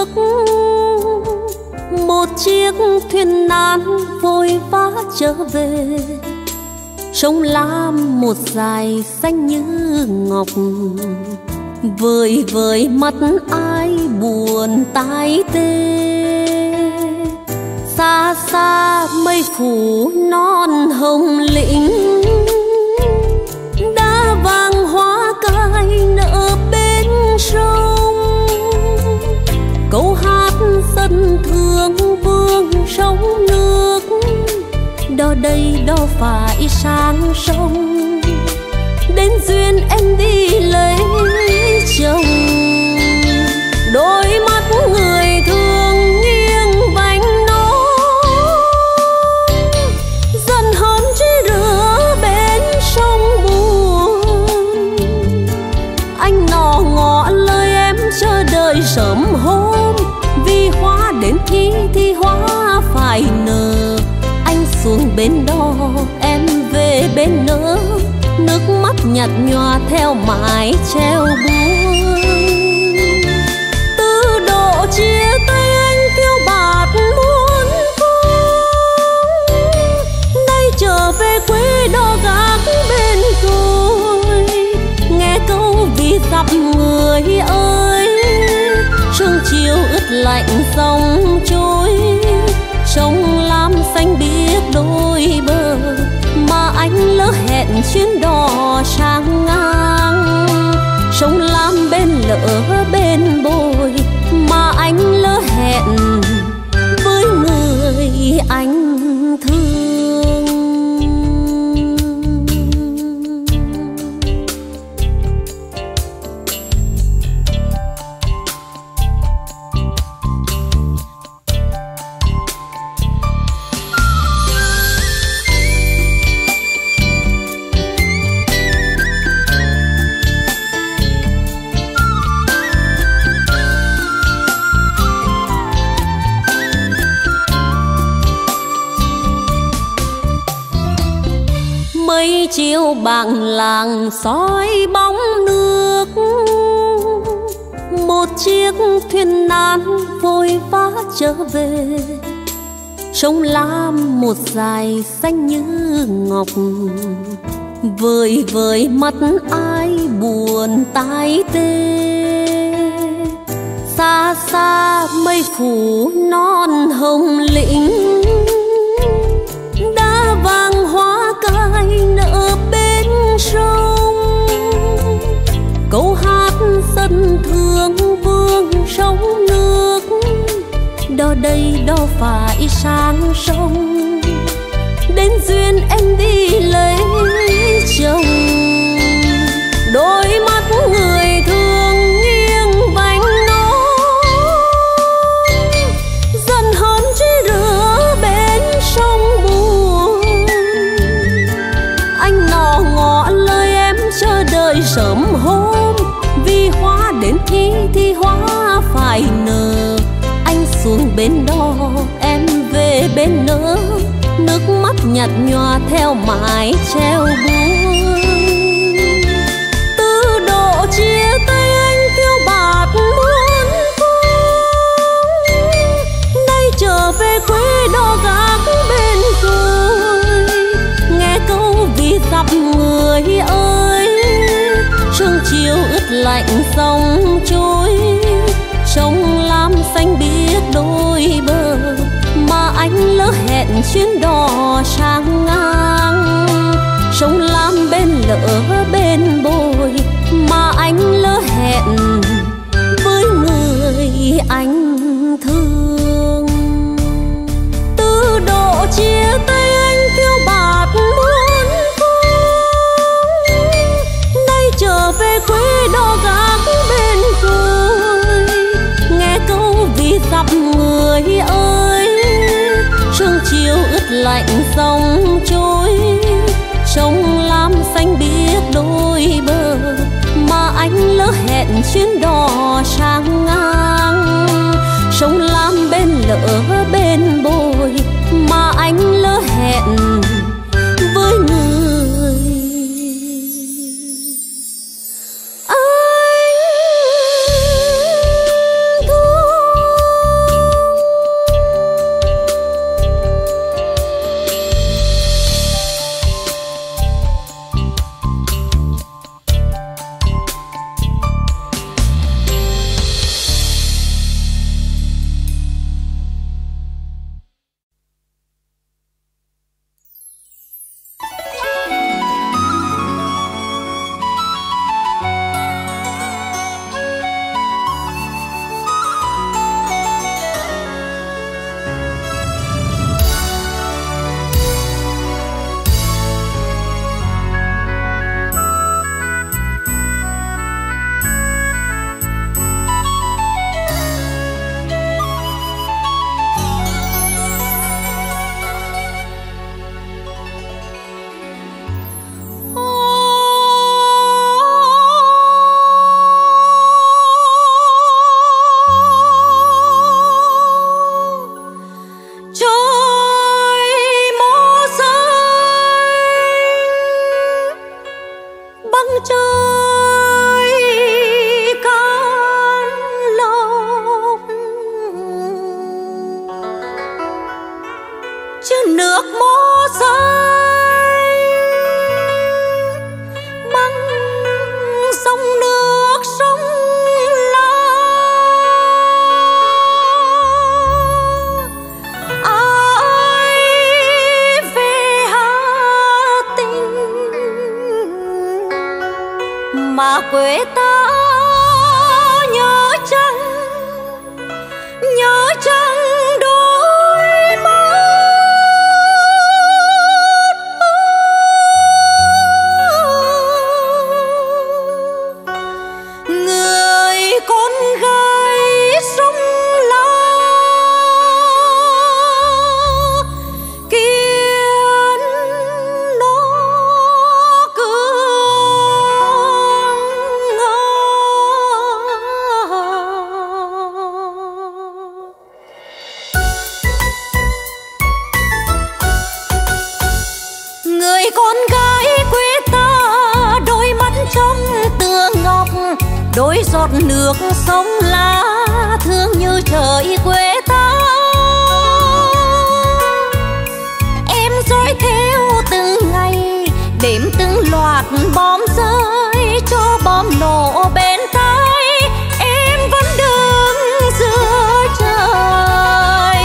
một chiếc thuyền nan vội vã trở về, sông lam một dải xanh như ngọc, vời vời mắt ai buồn tai tê. Xa xa mây phủ non hồng lĩnh, đá vàng hoa cài nở bên sông. Câu hát dân thương vương sông nước, đò đây đò phải sang sông. đến duyên em đi lấy chồng. Đôi mắt người thương nghiêng vành nó, dần hơn chỉ rửa bên sông buồn. Anh nọ ngỏ lời em chờ đợi sớm hôm, vì hoa đến thì hoa phải nở. Anh xuống bên đó em về bên nỡ, nước mắt nhạt nhòa theo mái treo buông. Từ độ chia tay anh phiêu bạt muôn phương, nay trở về quê đó gác bên tôi. Nghe câu vì dặm người ơi, sương chiều ướt lạnh dòng trôi. Sông lam xanh biếc đôi bờ, mà anh lỡ hẹn chuyến đò sang ngang. Sông lam bên lỡ bên bồi, mà anh lỡ hẹn với người anh thương. Mây chiều bảng làng soi bóng nước, một chiếc thuyền nan vội vã trở về. Sông lam một dải xanh như ngọc, vời vời mắt ai buồn tai tê. Xa xa mây phủ non hồng lĩnh, đã vàng hoa cài nở bên sông. Câu hát dân thương vương sông nước, đó đây đó phải sang sông. Đến duyên em đi lấy chồng, đôi mắt người thương nghiêng vành nó, dần hơn chỉ rửa bên sông buồn. Anh nọ ngỏ lời em chờ đợi sớm hôm, vì hoa đến thì hoa phải nở. Anh xuống bên đó em về bên nỡ, nước mắt nhạt nhòa theo mái treo buông. Từ độ chia tay anh phiêu bạt muôn phương, nay trở về quê đó gác bên tôi. Nghe câu vì dặm người ơi, sương chiều ướt lạnh dòng trôi. Sông lam xanh biếc đôi bờ, mà anh lỡ hẹn chuyến đò sang ngang. Sông lam bên lỡ bên bồi, mà anh lỡ hẹn với người anh thương. Từ độ chia tay anh phiêu bạt muôn phương, nay trở về quê đó gác bên tôi. Nghe câu vì dặm người ơi, sương chiều ướt lạnh dòng trôi. Sông lam xanh biếc đôi bờ, mà anh lỡ hẹn chuyến đò sang ngang. Sông lam bên lỡ bên bồi, mà anh lỡ hẹn với người mà quê ta nhớ chăng đôi mắt. Người con gái sông La khiến nó người con gái quê ta đôi mắt trong tựa ngọc, đôi giọt nước sông La thương như trời quê ta. Em dõi theo từng ngày đêm từng loạt bom rơi cho bom nổ bên tai, em vẫn đứng giữa trời.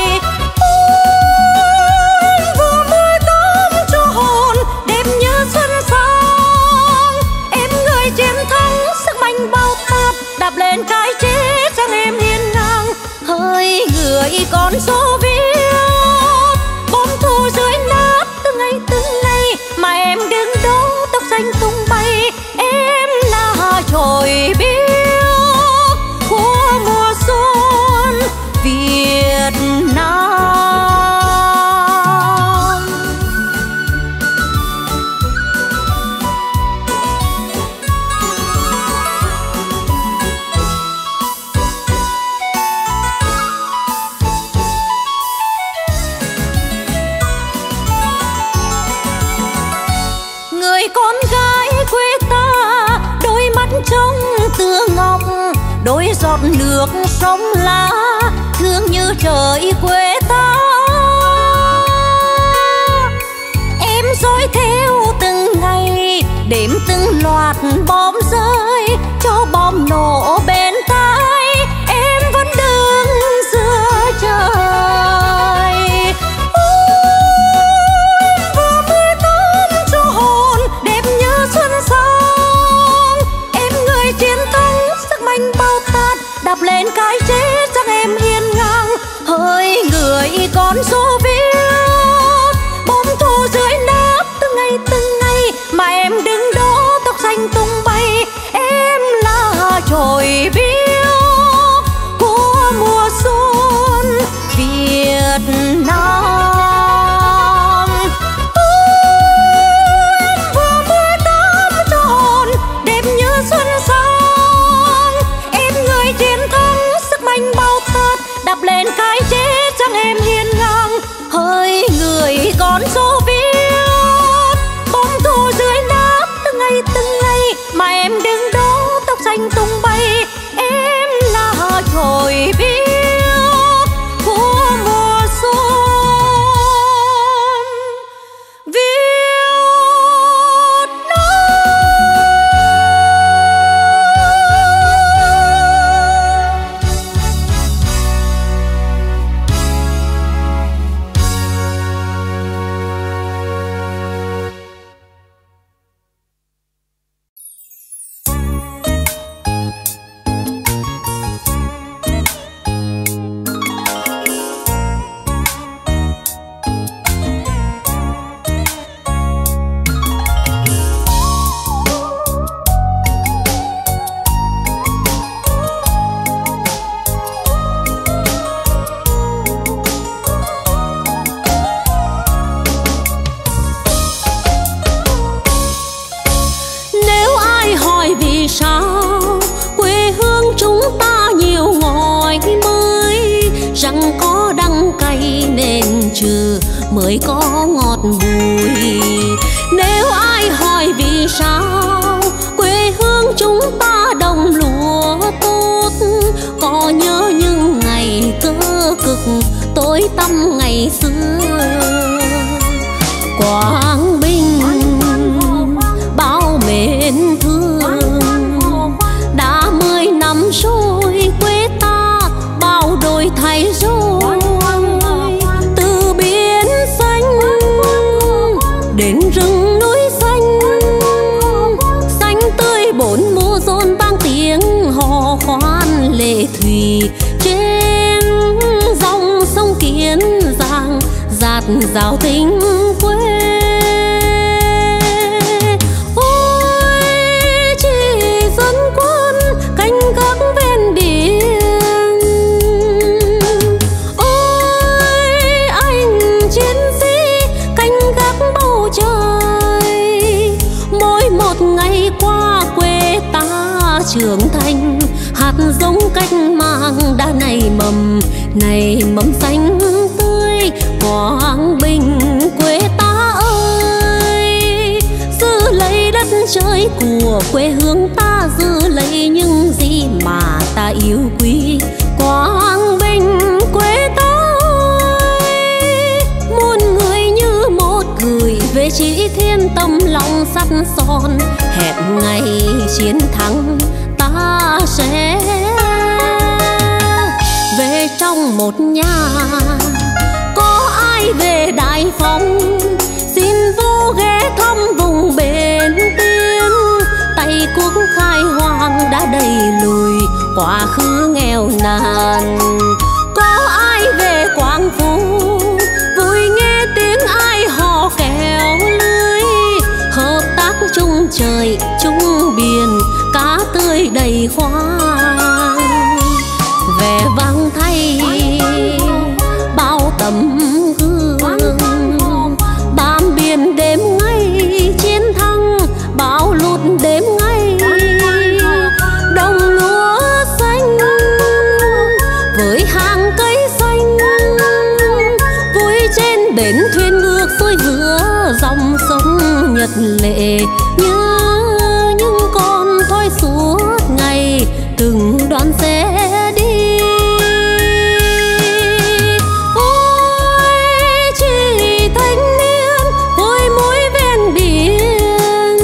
Em vừa mới tắm cho hồn đẹp như xuân sang, em người chiến thắng sức mạnh bao táp đạp lên cái chết rằng em hiên ngang. Hỡi người con số viết bom thù dưới nát từng ngày mà em đứng đó tóc xanh tung bay. Em là chồi biếc của mùa xuân Việt Nam. Người con gái quê ta đôi mắt trong tựa ngọc, đôi giọt nước sông La thương như trời quê ta. Em dõi theo từng ngày đêm từng loạt bom rơi cho bom nổ bên tai, em vẫn đứng giữa trời. Vừa mới tắm cho hồn đẹp như xuân sang, em người chiến thắng sức mạnh bao tát đạp lên cái chết rằng em hiên ngang. Hỡi người con số viết bom thù dưới nát từng ngày mà em đứng đó tóc xanh tung bay. Em là chồi biếc của mùa xuân Việt Nam. Em vừa mới tắm cho hồn đẹp như xuân sang, em người chiến thắng sức mạnh bao tát đạp lên cái chết rằng em hiên ngang. Hỡi người con số viết bom thù dưới nát từng ngày mà em đứng đó tóc xanh tung bay. Em là chồi biếc của mùa xuân Việt Nam. Nếu ai hỏi vì sao quê hương chúng ta nhiều ngòi mới, rằng có đắng cay nên trừ mới có ngọt bùi. Nếu ai hỏi vì sao quê hương chúng ta đồng lúa tốt, có nhớ những ngày cơ cực tối tăm ngày xưa. Quảng Bình bao mến thương, đã 10 năm rồi quê ta bao đổi thay rồi. Từ biển xanh đến rừng núi xanh, xanh tươi bốn mùa. dào tình quê. Ôi chị dân quân canh gác ven biển, ôi anh chiến sĩ canh gác bầu trời. Mỗi một ngày qua quê ta trưởng thành, hạt giống cách mạng đã nảy mầm xanh tươi. Quảng Bình quê ta ơi, giữ lấy đất trời của quê hương ta, giữ lấy những gì mà ta yêu quý. Quảng Bình quê ta ơi, muôn người như một gửi về chỉ thiên tâm lòng sắt son. Hẹn ngày chiến thắng ta sẽ về trong một nhà. Có ai về Đại Phong xin vô ghé thăm vùng bền tiên. Tay quốc khai hoang đã đẩy lùi quá khứ nghèo nàn. Có ai về Quảng Phú vui nghe tiếng ai hò kéo lưới. Hợp tác chung trời chung biển, cá tươi đầy khoang. Vẻ vang thay bao tấm gương, bám biển đêm ngày chiến thắng, bão lụt đêm ngày đồng lúa xanh. Với hàng cây xanh vui trên bến thuyền ngược xuôi giữa dòng sông nhật lệ. Như những con thoi suốt ngày từng đoàn xe đi. Ôi chị thanh niên vui mũi ven biển,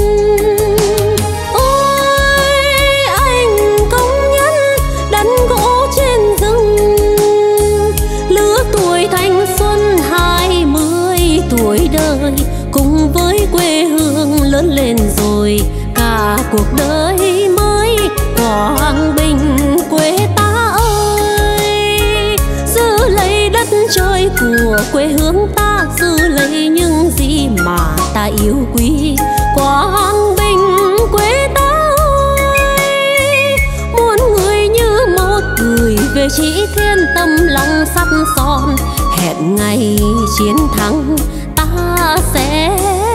ôi anh công nhân đắn gỗ trên rừng. Lứa tuổi thanh xuân 20 tuổi đời, cùng với quê hương lớn lên rồi cả cuộc đời mới. Quảng Bình quê ta ơi, giữ lấy đất trời của quê hương ta, giữ lấy những gì mà ta yêu quý. Quảng Bình quê ta ơi, muôn người như một gửi về chỉ thiên tâm lòng sắt son. Hẹn ngày chiến thắng ta sẽ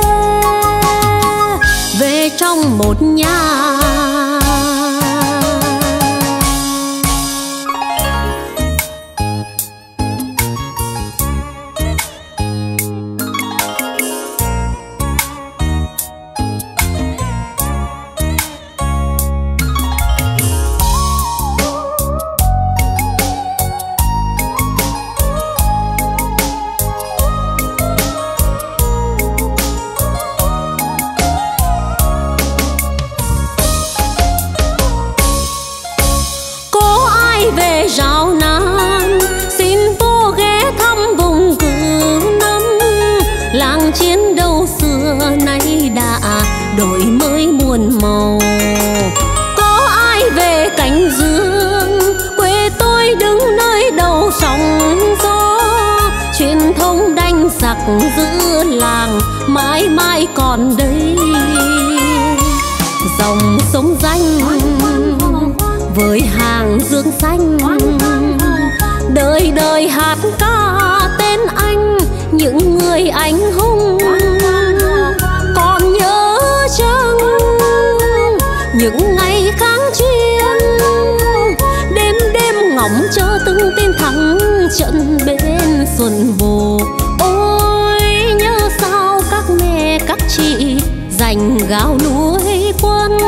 về trong một nhà. Rào Nam xin vô ghé thăm vùng Cửu Năm. Làng chiến đấu xưa nay đã đổi mới muôn màu. Có ai về Cảnh Dương quê tôi đứng nơi đầu sóng gió. Truyền thống đánh giặc giữ làng mãi mãi còn đây. Dòng sông danh với hàng dương xanh, đời đời hát ca tên anh. Những người anh hùng còn nhớ chăng những ngày kháng chiến. Đêm đêm ngóng chờ từng tin thắng trận bên xuân bồ. Ôi nhớ sao các mẹ các chị dành gạo nuôi quân.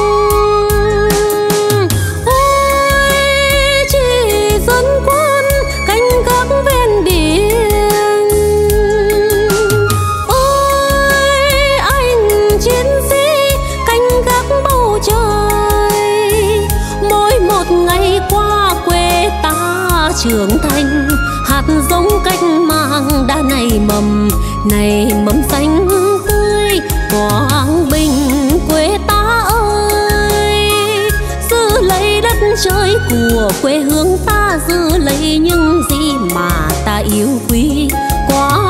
Trưởng thành hạt giống cách mạng đã nảy mầm xanh tươi. Quảng Bình quê ta ơi, giữ lấy đất trời của quê hương ta, giữ lấy những gì mà ta yêu quý. Quảng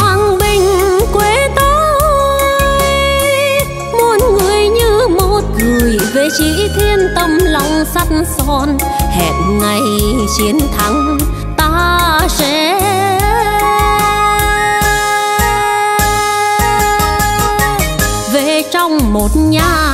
để chỉ thiên tâm lòng sắt son, hẹn ngày chiến thắng ta sẽ về trong một nhà.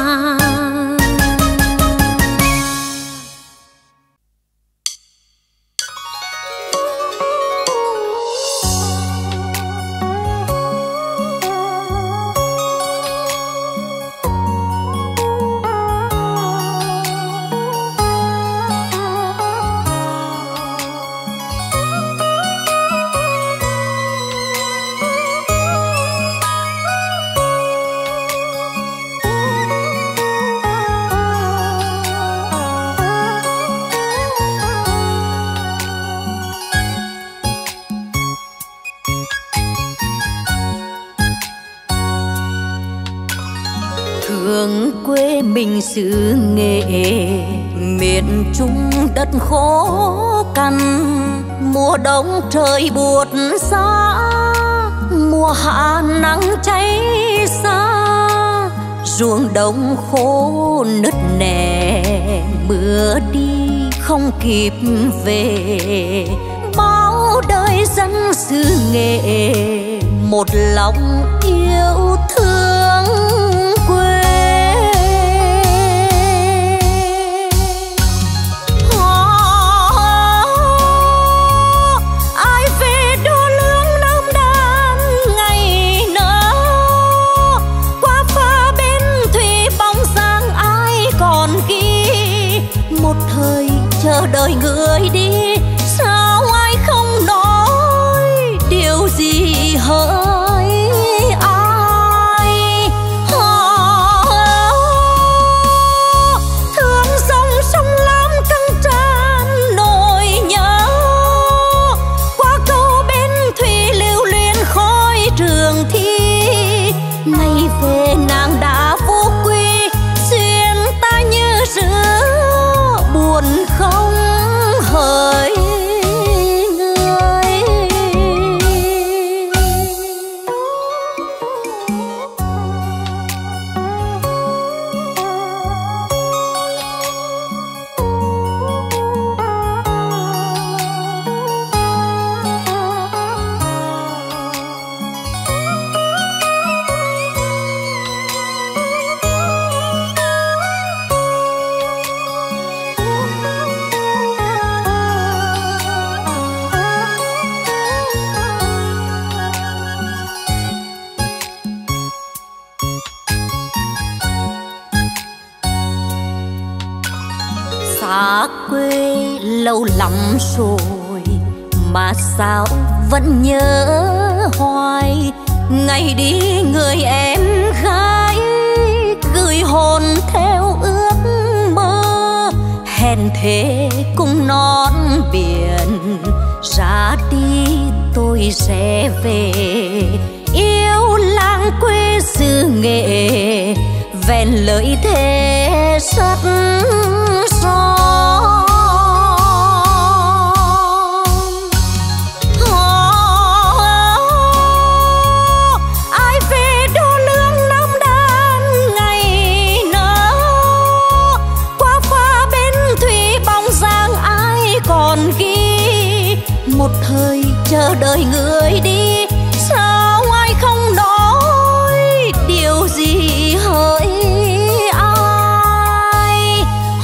Thương quê mình xứ Nghệ, miền Trung đất khô cằn, mùa đông trời buốt giá, mùa hạ nắng cháy xa, ruộng đồng khô nứt nẻ, mưa đi không kịp về. Bao đời dân xứ Nghệ một lòng yêu thương quê. Ai về đô lương Nam Đan ngày nỡ, qua pha bên thủy bóng dáng ai còn ghi. Một thời chờ đợi người đi, sao ai không nói điều gì hỡi ai. Thương dòng sông Lam căng tràn nỗi nhớ, qua câu bên thủy lưu luyến khói trường thi. Nay về nàng đã vô quy, duyên ta như rứa buồn không hỡi người. Xa quê lâu lắm rồi mà sao vẫn nhớ hoài. Ngày đi người em gái gửi hồn theo ước mơ, hẹn thề cùng non biển. Ra đi tôi sẽ về, yêu làng quê xứ Nghệ, vẹn lời thề sắt son. Ai về đô lương Nam Đan ngày nỡ, qua pha bên thủy bóng dáng ai còn ghi. Một thời chờ đợi người đi, sao ai không nói điều gì hỡi ai.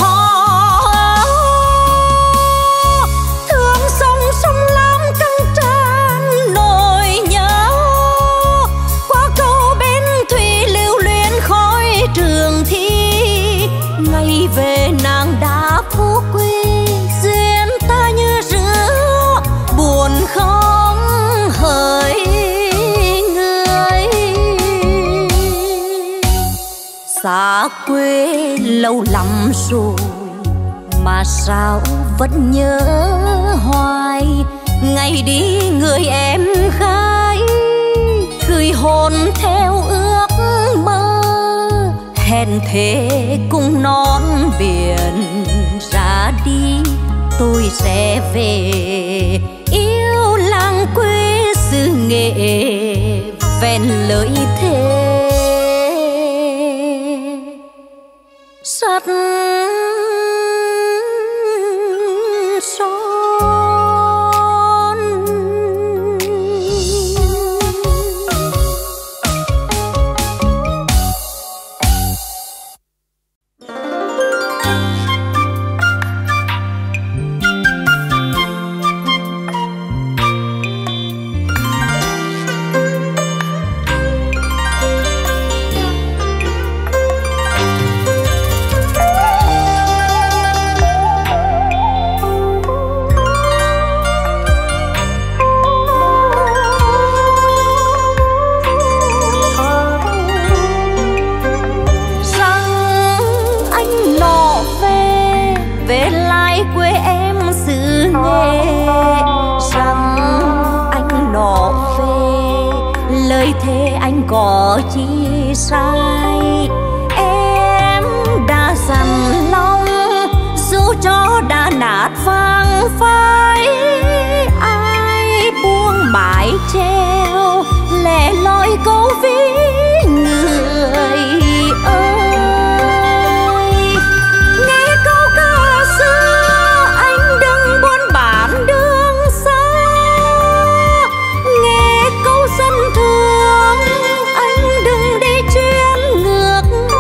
Thương sông sông Lam căng tràn nỗi nhớ, qua câu bên thủy lưu luyến khói trường thi. Ngày về nàng đã phú quý, duyên ta như rứa buồn không hỡi người. Xa quê lâu lắm rồi mà sao vẫn nhớ hoài. Ngày đi người em gái gửi hồn theo ước mơ, hẹn thề cùng non biển. Ra đi tôi sẽ về, yêu làng quê xứ Nghệ, vẹn lời thề lời thề anh có chi sai. Em đã dằn lòng dù cho đã nát vàng phai, ai buông mái treo lẻ loi câu ví người ơi. Nghe câu ca xưa anh đừng buồn bán đường xa, nghe câu dân thương anh đừng đi chuyến ngược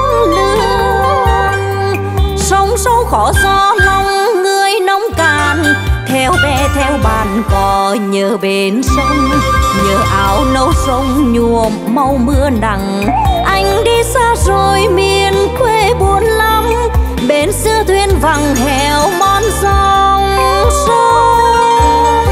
lương. Sông sâu khó gió lòng người nông cạn, theo bè theo bàn cò nhớ bên sông, nhớ áo nâu sông nhuộm màu mưa nắng. Anh đi xa rồi miền quê buồn lắm, bên xưa thuyền vắng heo mòn dòng sông.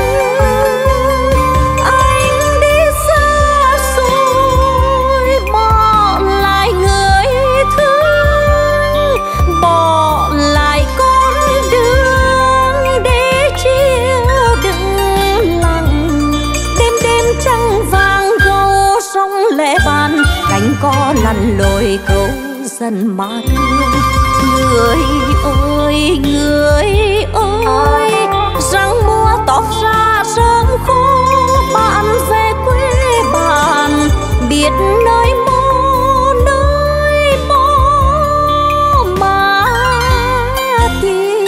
Anh đi xa rồi bỏ lại người thương, bỏ lại con đường để chiều đừng lặng. Đêm đêm trăng vàng gâu sông lệ bàn, cánh có lăn lội câu dân mà thương. Người ơi người ơi, răng mưa tóc ra sớm khô, bạn về quê bạn biết nơi mô mà tìm.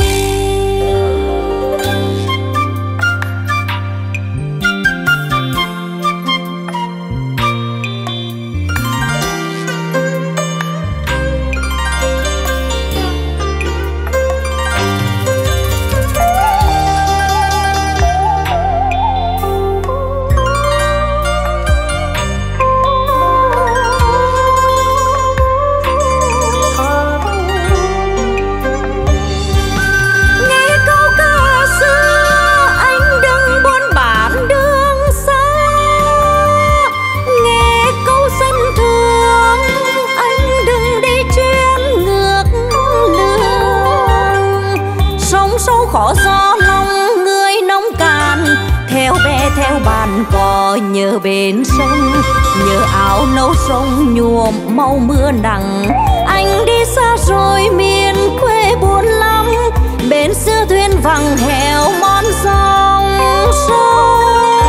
Khó gió lòng người nông cạn, theo bè theo bàn cò nhớ bên sông, nhớ áo nâu sông nhuộm màu mưa nắng. Anh đi xa rồi miền quê buồn lắm, bên xưa thuyền vắng heo mòn dòng sông.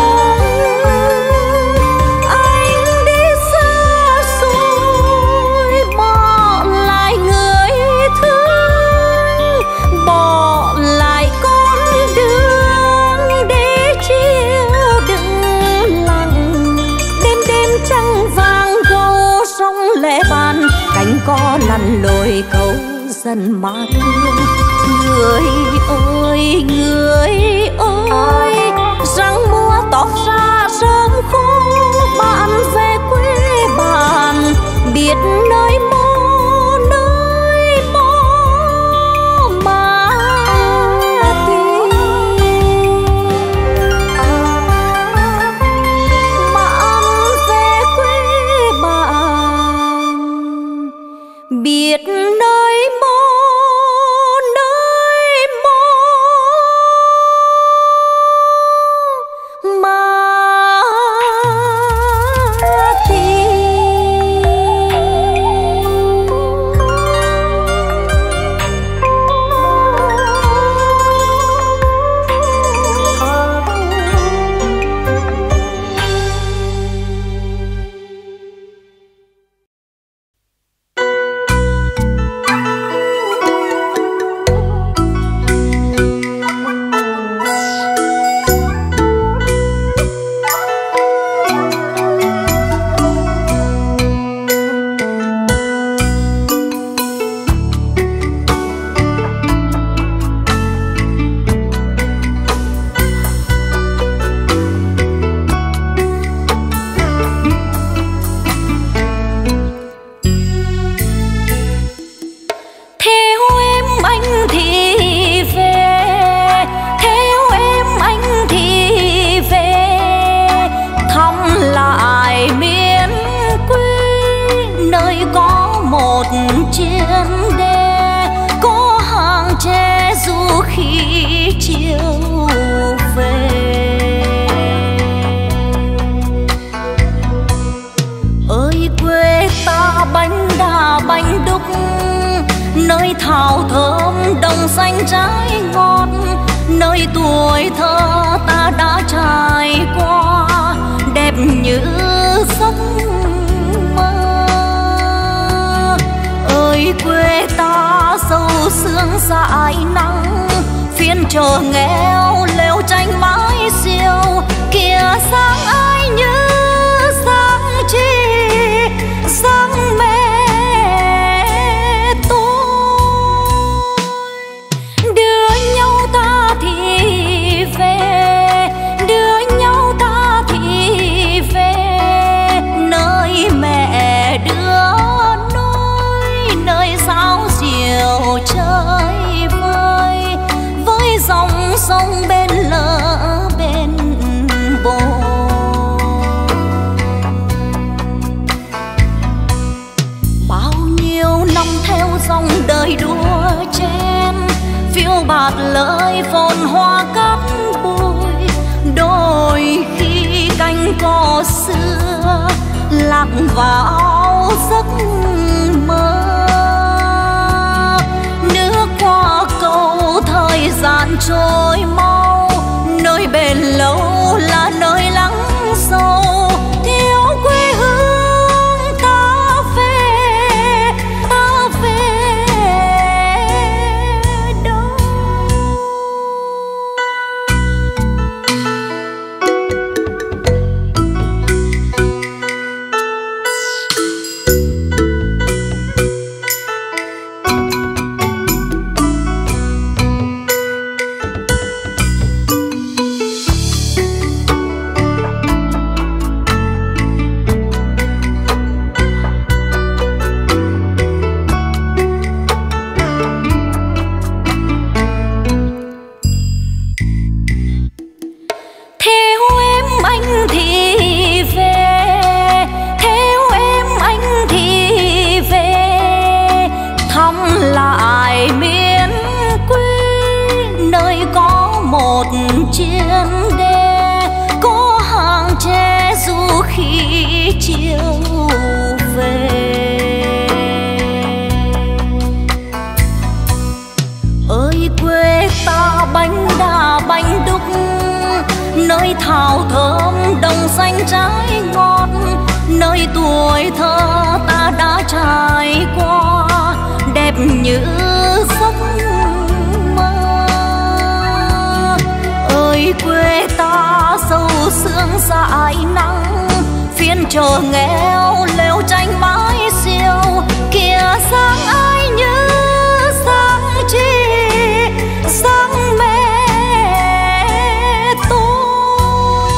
Anh đi xa rồi bỏ lại người thương, bỏ lại con đường để chiều đừng lặng. Đêm đêm trăng vàng gâu sông lệ bàn, cánh có lăn lội câu dân mà thương. Người ơi người ơi, răng mưa tóc ra sớm khô, bạn về quê bạn biết nơi mô mà tìm. Bạn về quê bạn biết nơi mô bánh đúc, nơi thảo thơm đồng xanh trái ngọt, nơi tuổi thơ ta đã trải qua đẹp như giấc mơ. Ơi quê ta sâu sương dại nắng, phiên chợ nghèo lều tranh mái xiêu, kìa sáng ai như sáng chi sáng mẹ tôi. Đưa nhau ta thì về, đưa nhau ta thì về, nơi mẹ đưa nuôi, nơi sao diều chơi vơi, với dòng sông bên lỡ bên bờ. Bao nhiêu năm theo dòng đời đua chen, phiêu bạt lời phồn hoa cát bụi, đôi khi cánh cò xưa lạc vào giấc mơ. Nước qua cầu thời gian trôi mau, nơi bền lâu là nơi lắng sâu, thiếu quê hương ta về đâu. Chiến đê có hàng tre du khi chiều về. Ơi quê ta bánh đa bánh đúc, nơi thảo thơm đồng xanh trái ngọt, nơi tuổi thơ ta đã trải qua đẹp như giấc mơ. Ơi quê ta sâu sương dại nắng, phiên chợ nghèo lều tranh mái xiêu, kìa sáng ai như sáng chi sáng mẹ tôi.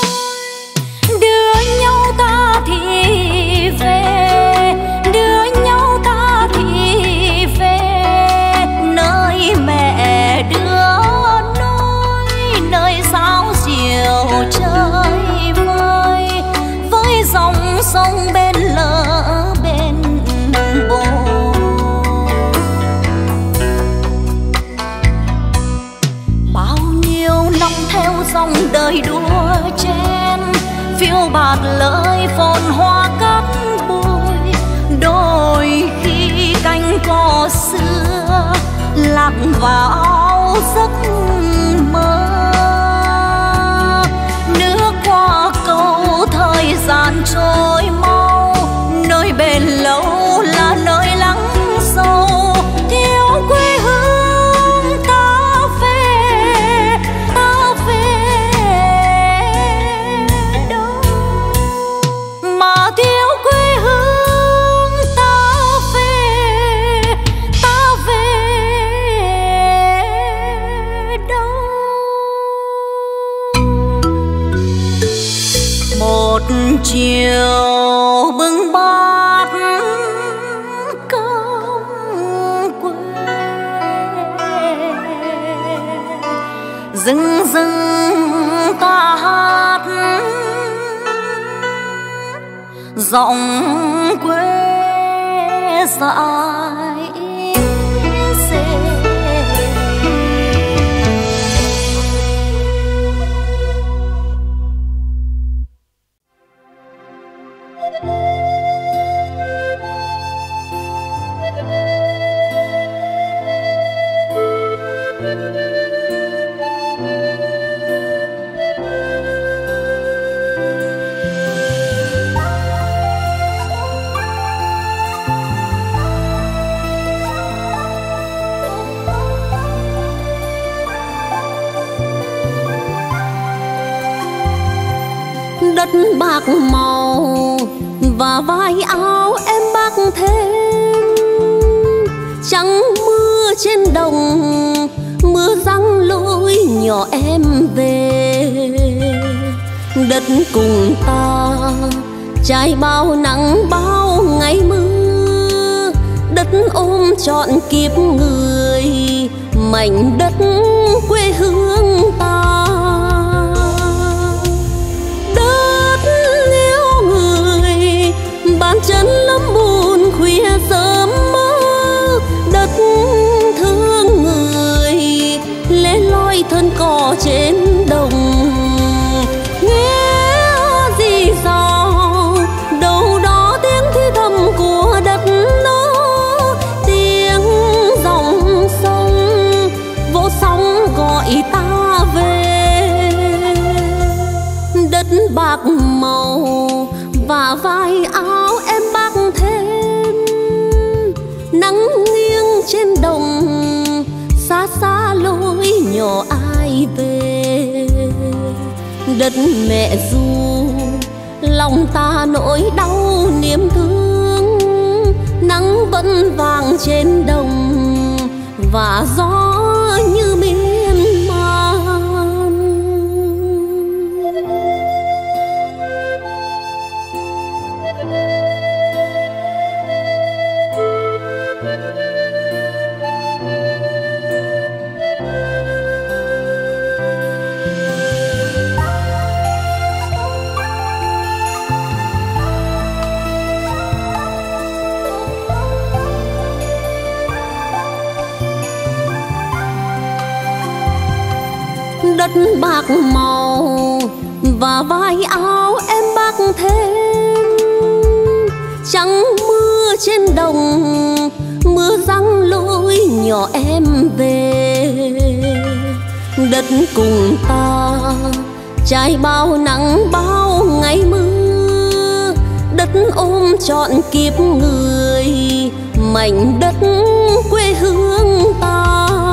Đưa nhau ta thì về, đưa nhau ta thì về, nơi mẹ đưa nuôi, nơi sao diều chơi vơi, với dòng sông bên lỡ bên bờ. Bao nhiêu năm theo dòng đời đua chen, phiêu bạt lời phồn hoa cát bụi, đôi khi cánh cò xưa lạc vào giấc mơ. Nước qua cầu thời gian trôi mau, nơi bền lâu là nơi lắng sâu, thiếu quê hương ta về đâu. Mà thiếu quê hương ta về đâu. Một chiều bưng bát cơm quê, dưng dưng ta hát giọng quê dại dê. bạc màu và vai áo em bác thêm. Trắng mưa trên đồng, mưa giăng lối nhỏ em về. Đất cùng ta trải bao nắng bao ngày mưa, đất ôm trọn kiếp người, mảnh đất quê hương ta. Đất yêu người bàn chân lấm bùn khuya sớm mơ, đất thương người lẻ loi thân cỏ trên đồng. Nghe gì sao đâu đó tiếng thì thầm của đất nó, tiếng dòng sông vỗ sóng gọi ta về. Đất bạc màu và vai áo em bác thêm. Nắng nghiêng trên đồng, xa xa lối nhỏ ai về. Đất mẹ ru lòng ta nỗi đau niềm thương. Nắng vẫn vàng trên đồng và gió như miên man. Đất bạc màu và vai áo em bác thêm. Trắng mưa trên đồng, mưa giăng lối nhỏ em về. Đất cùng ta trải bao nắng bao ngày mưa, đất ôm trọn kiếp người, mảnh đất quê hương ta.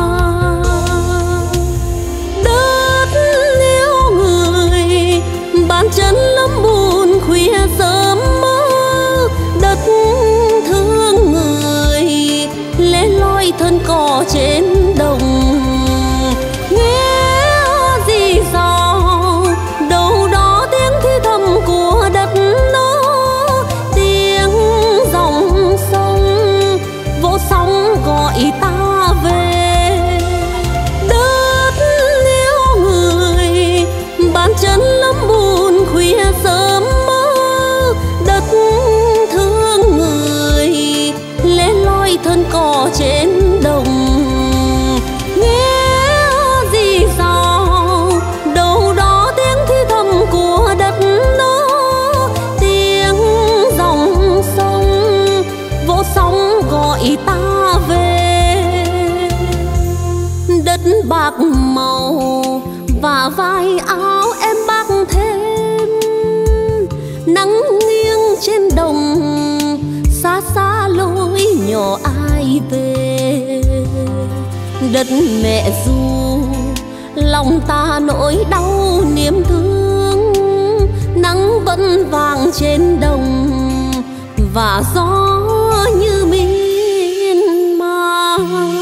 Bàn chân lấm bùn khuya sớm mơ, đất thương người lẻ loi thân cỏ trên đồng. Nghe gì sao đâu đó tiếng thì thầm của đất nó, tiếng dòng sông vỗ sóng gọi ta về. Đất yêu người bàn chân lấm bùn khuya sớm mơ, đất thương người lẻ loi thân cỏ trên đồng. Nghe gì sao đâu đó tiếng thì thầm của đất nó, tiếng dòng sông vỗ sóng gọi ta về. Đất bạc màu và vai áo em bác thêm. Nắng nghiêng trên đồng, xa xa lối nhỏ ai về. Đất mẹ ru lòng ta nỗi đau niềm thương. Nắng vẫn vàng trên đồng và gió như miên man.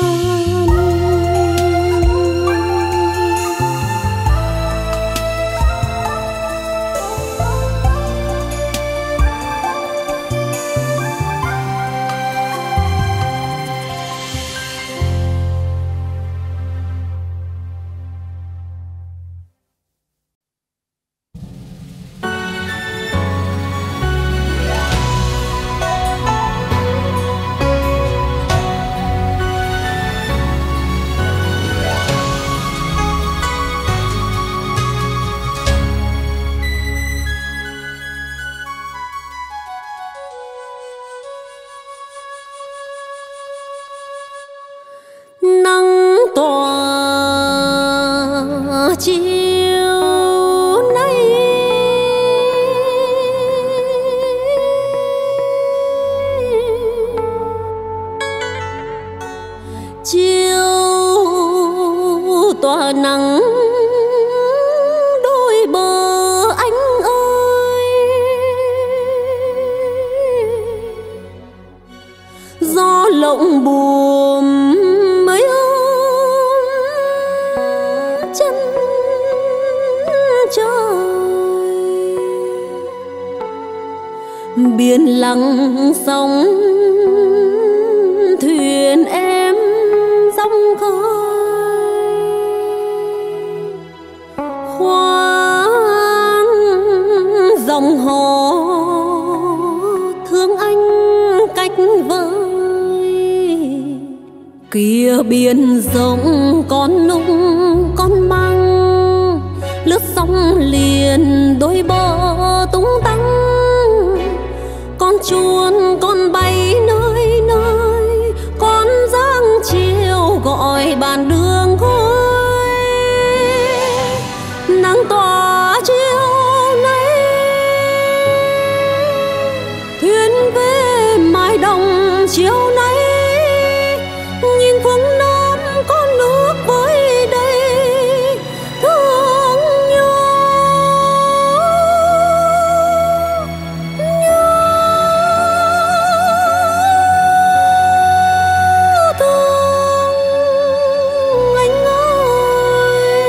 Nắng tỏa chiều nay, chiều tỏa nắng đôi bờ anh ơi. lộng buồm mới ôm chân trời. Biển lặng sóng thuyền em dòng khơi, khoáng dòng hò thương anh cách vơi. Kia biển rộng con nung con măng, lướt sóng liền đôi bờ tung tăng. Con chuồn con bay nơi nơi, con dáng chiều gọi bàn đường khơi. Nắng tỏa chiều nay thuyền về mái đồng chiều nay. Nhìn phương Nam con nước với đây thương nhớ thương anh ơi.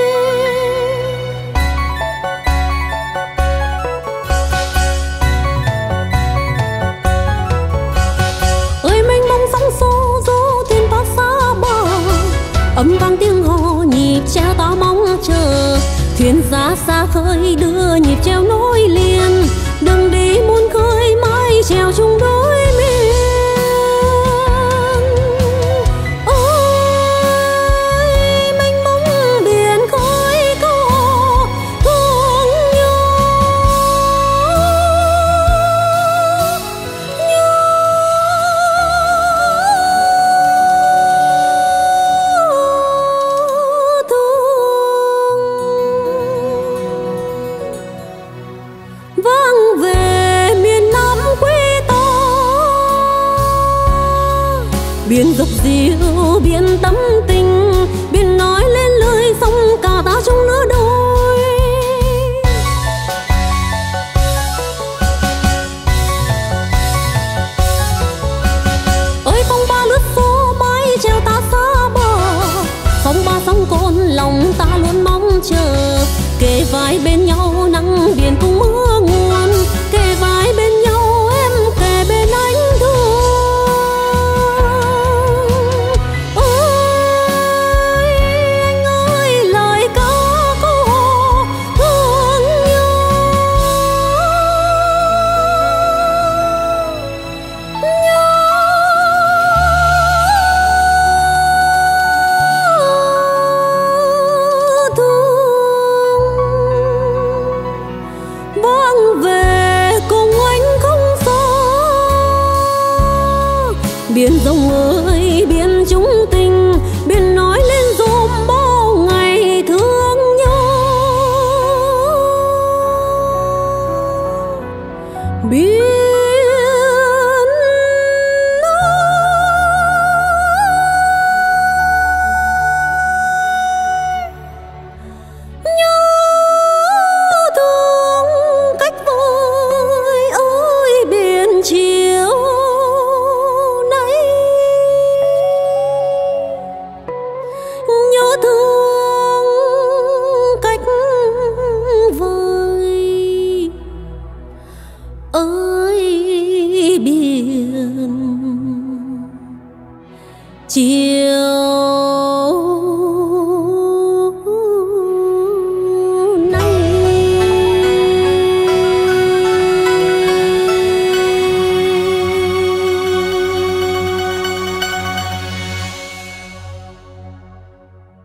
Ơi mênh mông sóng xô dỗ thuyền ta xa bờ, âm vang tiếng hò nhịp treo ta mong chờ. Thuyền ra xa khơi đưa nhịp treo nối liền, đừng đi muôn khơi mãi treo chung đôi miền. Ôi mênh mông biển khơi câu hò thương nhớ vang về miền Nam quê ta. Biển dốc dịu biển tâm tình, biển nói lên lời sông cả ta chung lứa đôi. Ơi phong ba lướt số mái treo ta xa bờ, phong ba sóng cồn lòng ta luôn mong chờ. Kề vai bên nhau nắng biển cùng mưa nguồn, kề vai bên nhau em kề bên anh thương. Ôi anh ơi lời ca câu hò thương nhớ thương. Vang về cùng anh không xa, biển rộng ơi biển chúng tình, biển nói lên dùm bao ngày thương nhớ. Biển nhớ thương cách vơi ơi biển chiều nay. Nhớ thương cách vơi ơi biển chiều